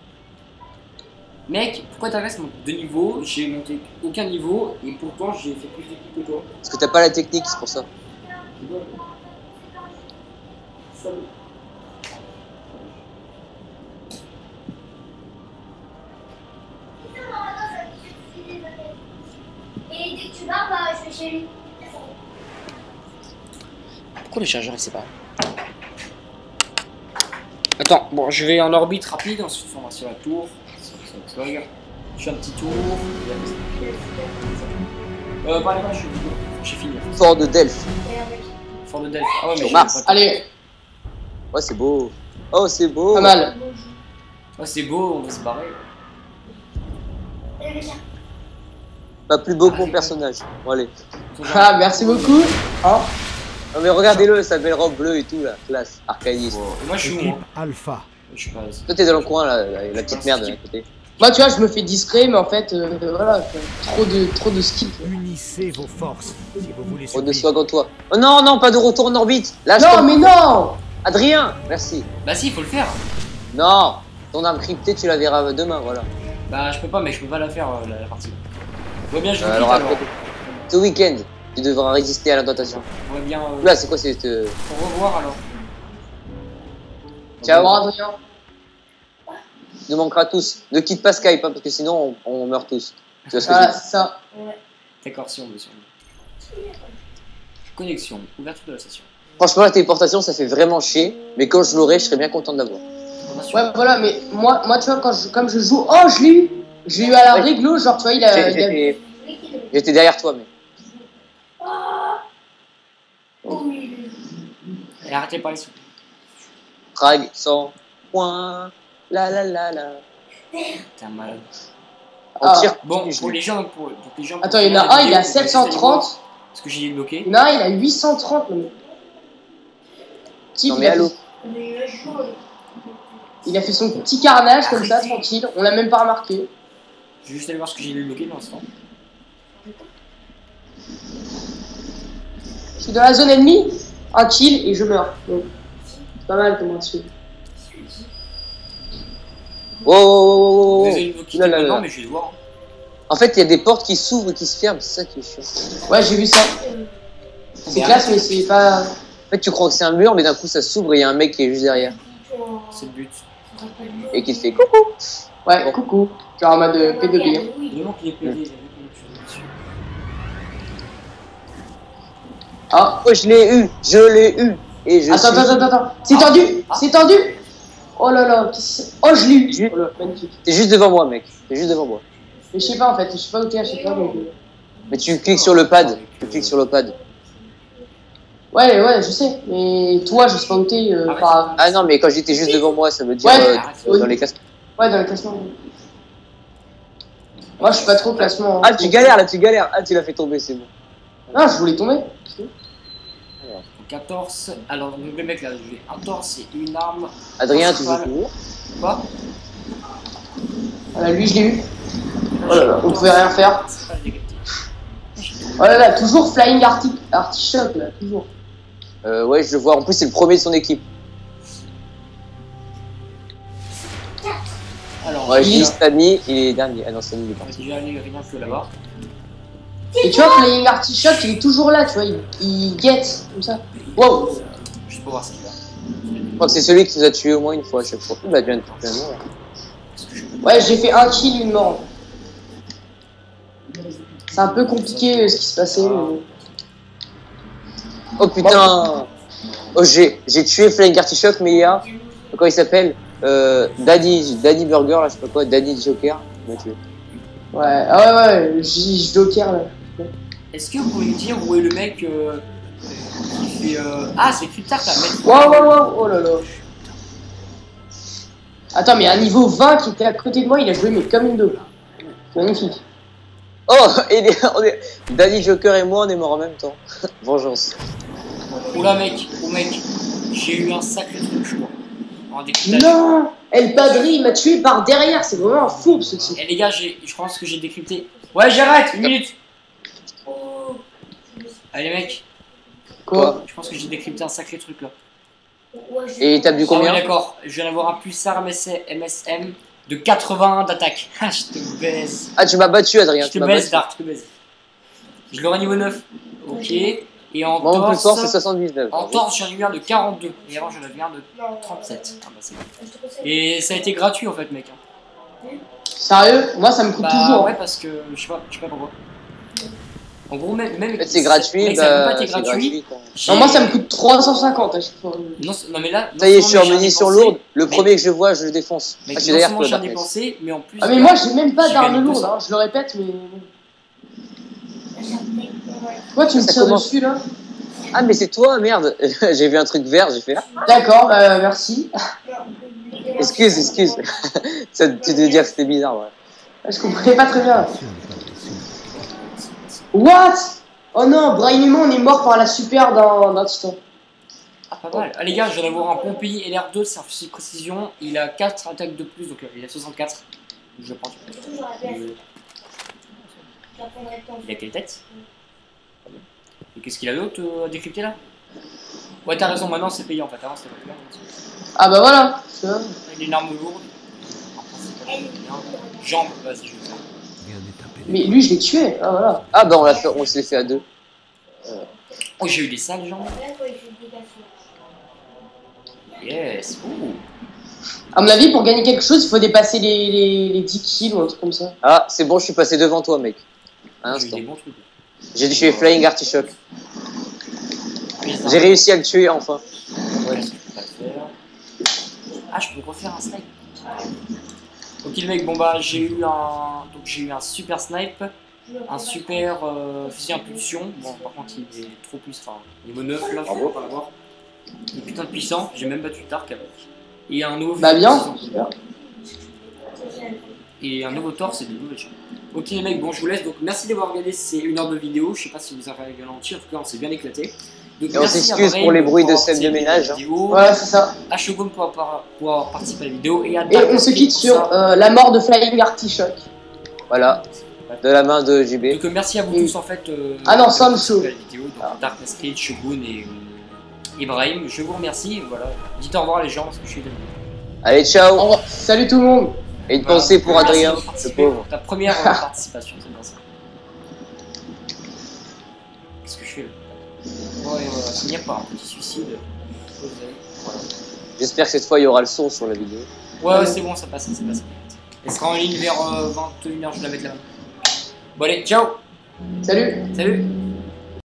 Mec, pourquoi Darkness monte deux niveaux? J'ai monté aucun niveau et pourtant j'ai fait plus d'équipes que toi.
Parce que t'as pas la technique, c'est pour ça.
Salut.
Et dès que tu vas, bah, je vais chez lui.
Pourquoi le chargeur il sait pas? Attends, bon, je vais en orbite rapide, ensuite on va sur la tour. Je fais un petit tour. Euh, par les là, je suis j'ai fini.
Fort de Delphes.
Fort de Delphes. Ah ouais, mais
Sur
j'ai
Mars.
pas le temps.
Allez,
Ouais, c'est beau. Oh, c'est beau.
pas mal.
Ouais, c'est beau, on va se barrer.
Pas plus beau que mon personnage. Bon, allez.
Ah, merci beaucoup. Hein
Non, mais regardez-le, sa belle robe bleue et tout, là. Classe. Arcaïste.
Et moi je suis où
Équipe
moi?
Alpha.
Je suis pas.
Toi, t'es dans le coin, là, la, la petite merde, à côté.
Moi, tu vois, je me fais discret, mais en fait, euh, voilà, quoi. trop de, trop de skills.
Unissez vos forces si vous voulez
Oh, de
survivre.
swag en toi. Oh non, non, pas de retour en orbite. Là, je
Non,
tombe.
mais non.
Adrien, merci.
Bah si, il faut le faire.
Non, ton arme cryptée, tu la verras demain, voilà.
Bah je peux pas, mais je peux pas la faire euh, la, la partie. Ouais bien, je vous
Euh,
quitte
alors
alors.
après, ce week-end, tu devras résister à la tentation.
Ouais bien. euh,
Là, c'est quoi, c'est... euh,
Au revoir alors.
Ciao.
Au revoir, Adrien.
nous manquera tous. Ne quitte pas Skype, hein, parce que sinon, on, on meurt tous. Tu vois ce que
Voilà,
je veux dire?
c'est ça.
D'accord, si on veut, si on veut. Connexion, ouverture de la session.
Franchement, la téléportation, ça fait vraiment chier. Mais quand je l'aurai, je serais bien content de l'avoir.
Information.
Ouais, voilà, mais moi, moi tu vois, quand je, comme je joue. Oh, je l'ai eu. Je l'ai eu à la
Ouais.
réglo, genre, tu vois, il a.
J'ai-
il a-
J'étais j'étais derrière toi, mais...
Et arrêtez de parler sous.
Frag, cent points. La la la la.
T'es un malade.
On
Ah.
tire.
Bon,
je
pour
l'ai.
les gens, pour, pour les gens.
Attends, il y en a un, il est à sept cent trente.
Parce que j'ai bloqué.
Il y en a un, il a huit cent trente. Non, mais... Type,
Non,
il
mais
a
allô.
fait- Il a fait son petit carnage comme ça,
Arrêtez.
tranquille. On l'a même pas remarqué.
Je vais juste aller voir ce que j'ai bloqué dans l'instant.
Je suis dans la zone ennemie, un kill et je meurs. Donc, c'est pas mal comment dessus.
Oh, oh, oh, oh,
Vous
oh.
avez bloqué
Là, là,
maintenant,
là.
mais je vais voir.
En fait, il y a des portes qui s'ouvrent et qui se ferment, c'est ça qui est chiant.
Ouais, j'ai vu ça. C'est classe, mais c'est pas.
En fait, tu crois que c'est un mur, mais d'un coup, ça s'ouvre et il y a un mec qui est juste derrière.
C'est le but.
Et qui te fait coucou.
Ouais,
Bon.
coucou. Genre en mode euh, pédophile.
Le moment qu'il est pédé, j'ai vu comment tu fais dessus.
Ah,
Oh, je l'ai eu, je l'ai eu. Et je
attends,
suis...
attends, attends, attends. C'est
Ah.
tendu,
Ah.
c'est tendu. Oh là là, qu'est-ce que c'est- oh je l'ai eu.
Juste-
Oh là, magnifique.
T'es juste devant moi, mec. T'es juste devant moi.
Mais je sais pas en fait, je sais pas où t'es, je sais pas. Donc... euh,
Mais tu cliques sur le pad. Tu cliques sur le pad.
Ouais, ouais, je sais. Mais toi, je sais pas où t'es. Euh,
Arrête.
par-
Ah non, mais quand je dis t'es juste devant moi, ça veut dire
Ouais.
euh, dans les classements.
Ouais, dans le classement. Moi, je suis pas trop au classement. hein.
Ah, tu galères là, tu galères. Ah, tu l'as fait tomber, c'est bon.
Non, je voulais tomber.
quatorze. Alors, le mec là, je vais un torse et une arme.
Adrien, tu joues
Voilà.
toujours.
Quoi?
Voilà, lui, je l'ai eu. Oh là là, on pouvait rien faire.
C'est pas négatif.
Oh là là, toujours Flying Arti Artichoke là, toujours.
Euh, ouais, je le vois. En plus, c'est le premier de son équipe.
Alors,
Ouais,
il
j'ai
est-
Stani, il est dernier. Ah non, Stani, il est
on va
parti.
déjà aller rien que là-bas.
Et tu vois, Flying Artichoke, il est toujours là, tu vois, il, il guette, comme ça. Wow.
Juste pour voir ce qu'il a.
Je crois que c'est celui qui nous a tué au moins une fois à chaque fois. Il va bien bien mourir.
Ouais, j'ai fait un kill, une mort. C'est un peu compliqué euh, ce qui se passait. mais bon.
Oh putain. Oh, j'ai j'ai tué Flying Artichoke, mais il y a. Comment il s'appelle euh, Danny, Danny Burger, là, je sais pas quoi, Danny Joker. Il m'a tué.
Ouais, ah ouais, ouais, j'ai Joker là.
Est-ce que vous pouvez me dire où est le mec euh, qui fait. Euh... Ah, c'est Cryptark là, mec.
Waouh, waouh, waouh, oh là là. Attends, mais un niveau vingt qui était à côté de moi, il a joué mais comme une deux. Magnifique.
Oh, et les- on est- Danny Joker et moi, on est morts en même temps. Vengeance.
Oula, mec, oh mec, j'ai eu un sacré truc, je crois. En décryptage.
Non, El Padri, il m'a tué par derrière, c'est vraiment un fourbe ce type.
Eh les gars, j'ai- je pense que j'ai décrypté. Ouais, j'arrête, une minute. Allez mec,
Quoi?
je pense que j'ai décrypté un sacré truc là.
Et il tape du
Ah ouais,
combien?
d'accord, je viens d'avoir un pulsar M S M de quatre-vingts d'attaque. Ah, je te baise.
Ah, tu m'as battu, Adrien.
Je
Tu
te
m'as
baise,
battu.
Dark, je te baise. Je l'aurai niveau neuf. Ok. Et en
Moi, mon plus fort, c'est
torse,
soixante-dix-neuf.
en torse, j'en ai eu un de quarante-deux. Et avant, j'en avais un de trente-sept. Ah bah, c'est bon. Et ça a été gratuit en fait, mec.
Sérieux? Moi ça me coûte
Bah
toujours.
ouais, parce que je sais pas, je sais pas pourquoi. En gros, même. même
En fait, c'est gratuit.
mec, ça a même
Bah,
pas été
c'est
gratuit.
gratuit, quoi.
J'ai-
Non, moi ça me coûte trois cent cinquante à chaque fois.
Non, c'est- non mais là. non
Ça y est, je suis
seulement
en
j'ai
munitions
dépensé,
lourdes. Le
mais-
premier que je vois, je le défonce.
Mais
Ah, je suis
non
derrière
seulement
toi,
j'ai
Darkness.
dépensé, mais en plus.
Ah mais moi j'ai même pas
J'ai
d'arme
gagné deux
lourde,
cents.
hein, je le répète mais... Pourquoi tu me
Ça
tires
commence.
dessus là?
Ah, mais c'est toi, merde. J'ai vu un truc vert, j'ai fait. Ah,
D'accord, bah merci.
excuse, excuse. Ça, tu devais dire que c'était bizarre, ouais.
Je comprenais pas très bien. What? Oh non, Brian et moi on est mort par la super d'un d'un titan.
Ah, pas mal. Ah, les gars, je viens d'avoir un Pompéi L R deux, c'est un fusil de précision. Il a quatre attaques de plus, donc euh, il a soixante-quatre. Je le prends. Euh, Il a quelle tête? Et qu'est-ce qu'il a d'autre euh, à décrypter là? Ouais, t'as raison, maintenant c'est payant en fait. Avant c'était pas payant.
Ah bah voilà. Tu vois.
Il a une arme lourde. En principe, Jambes, vas-y, je vais le faire.
Mais lui je l'ai tué, ah voilà.
Ah, bah, on l'a fait, on s'est fait à deux.
Oh, j'ai eu des sales jambes. Yes. Ouh.
À mon avis pour gagner quelque chose il faut dépasser les, les, les dix kills ou un truc comme ça.
Ah, c'est bon, je suis passé devant toi, mec. Un
J'ai eu
instant.
des bons trucs.
J'ai tué Flying Artichoke.
J'ai
J'ai réussi à le tuer, enfin.
Ouais, je peux pas le faire. Ah, je peux refaire un snipe. Ok, le mec, bon bah j'ai eu un, donc j'ai eu un super snipe, un super euh, fusil impulsion. Bon, par contre, il est trop plus, enfin, niveau neuf là, je peux pas l'avoir. Il est putain de puissant, j'ai même battu Dark avec. Et un nouveau
Bah
fusil
bien,
précision.
super.
Et un nouveau torse et des nouvelles choses. Ok les mecs, bon je vous laisse, donc merci d'avoir regardé ces une heure de vidéo, je sais pas si vous avez regardé entier, en tout cas on s'est bien éclaté. Donc,
Et on
merci à
s'excuse
Brave
pour les bruits de
avoir
scène de
participé à la
ménage, hein.
vidéo,
Voilà c'est ça.
à Shogun pour avoir, pour avoir participé à la vidéo et à
Et
Dark
on se
Street
quitte
pour
sur
ça.
euh, la mort de Flying Artichoke.
Voilà. De la main de J B.
Donc euh, merci à vous
Et-
tous en fait. Euh,
Ah non,
d'avoir
Sam
participé
Show.
à la vidéo, donc Dark Street, Shogun et euh, Ibrahim, je vous remercie. Voilà. Dites au revoir les gens parce que je suis désolé.
Allez,
Au
ciao.
revoir. Salut tout le monde.
Et une
Voilà.
pensée pour
Merci
Adrien,
d'avoir
ce
participé
pauvre.
pour ta première euh, participation, c'est bien ça. Qu'est-ce que je fais là? Ouais, ouais, il n'y a pas un petit suicide. Voilà.
J'espère que cette fois il y aura le son sur la vidéo.
Ouais, ouais, c'est bon, ça passe, ça passe. Elle sera en ligne vers euh, vingt et une heures, je la mets de la main. Bon allez, ciao.
Salut.
Salut.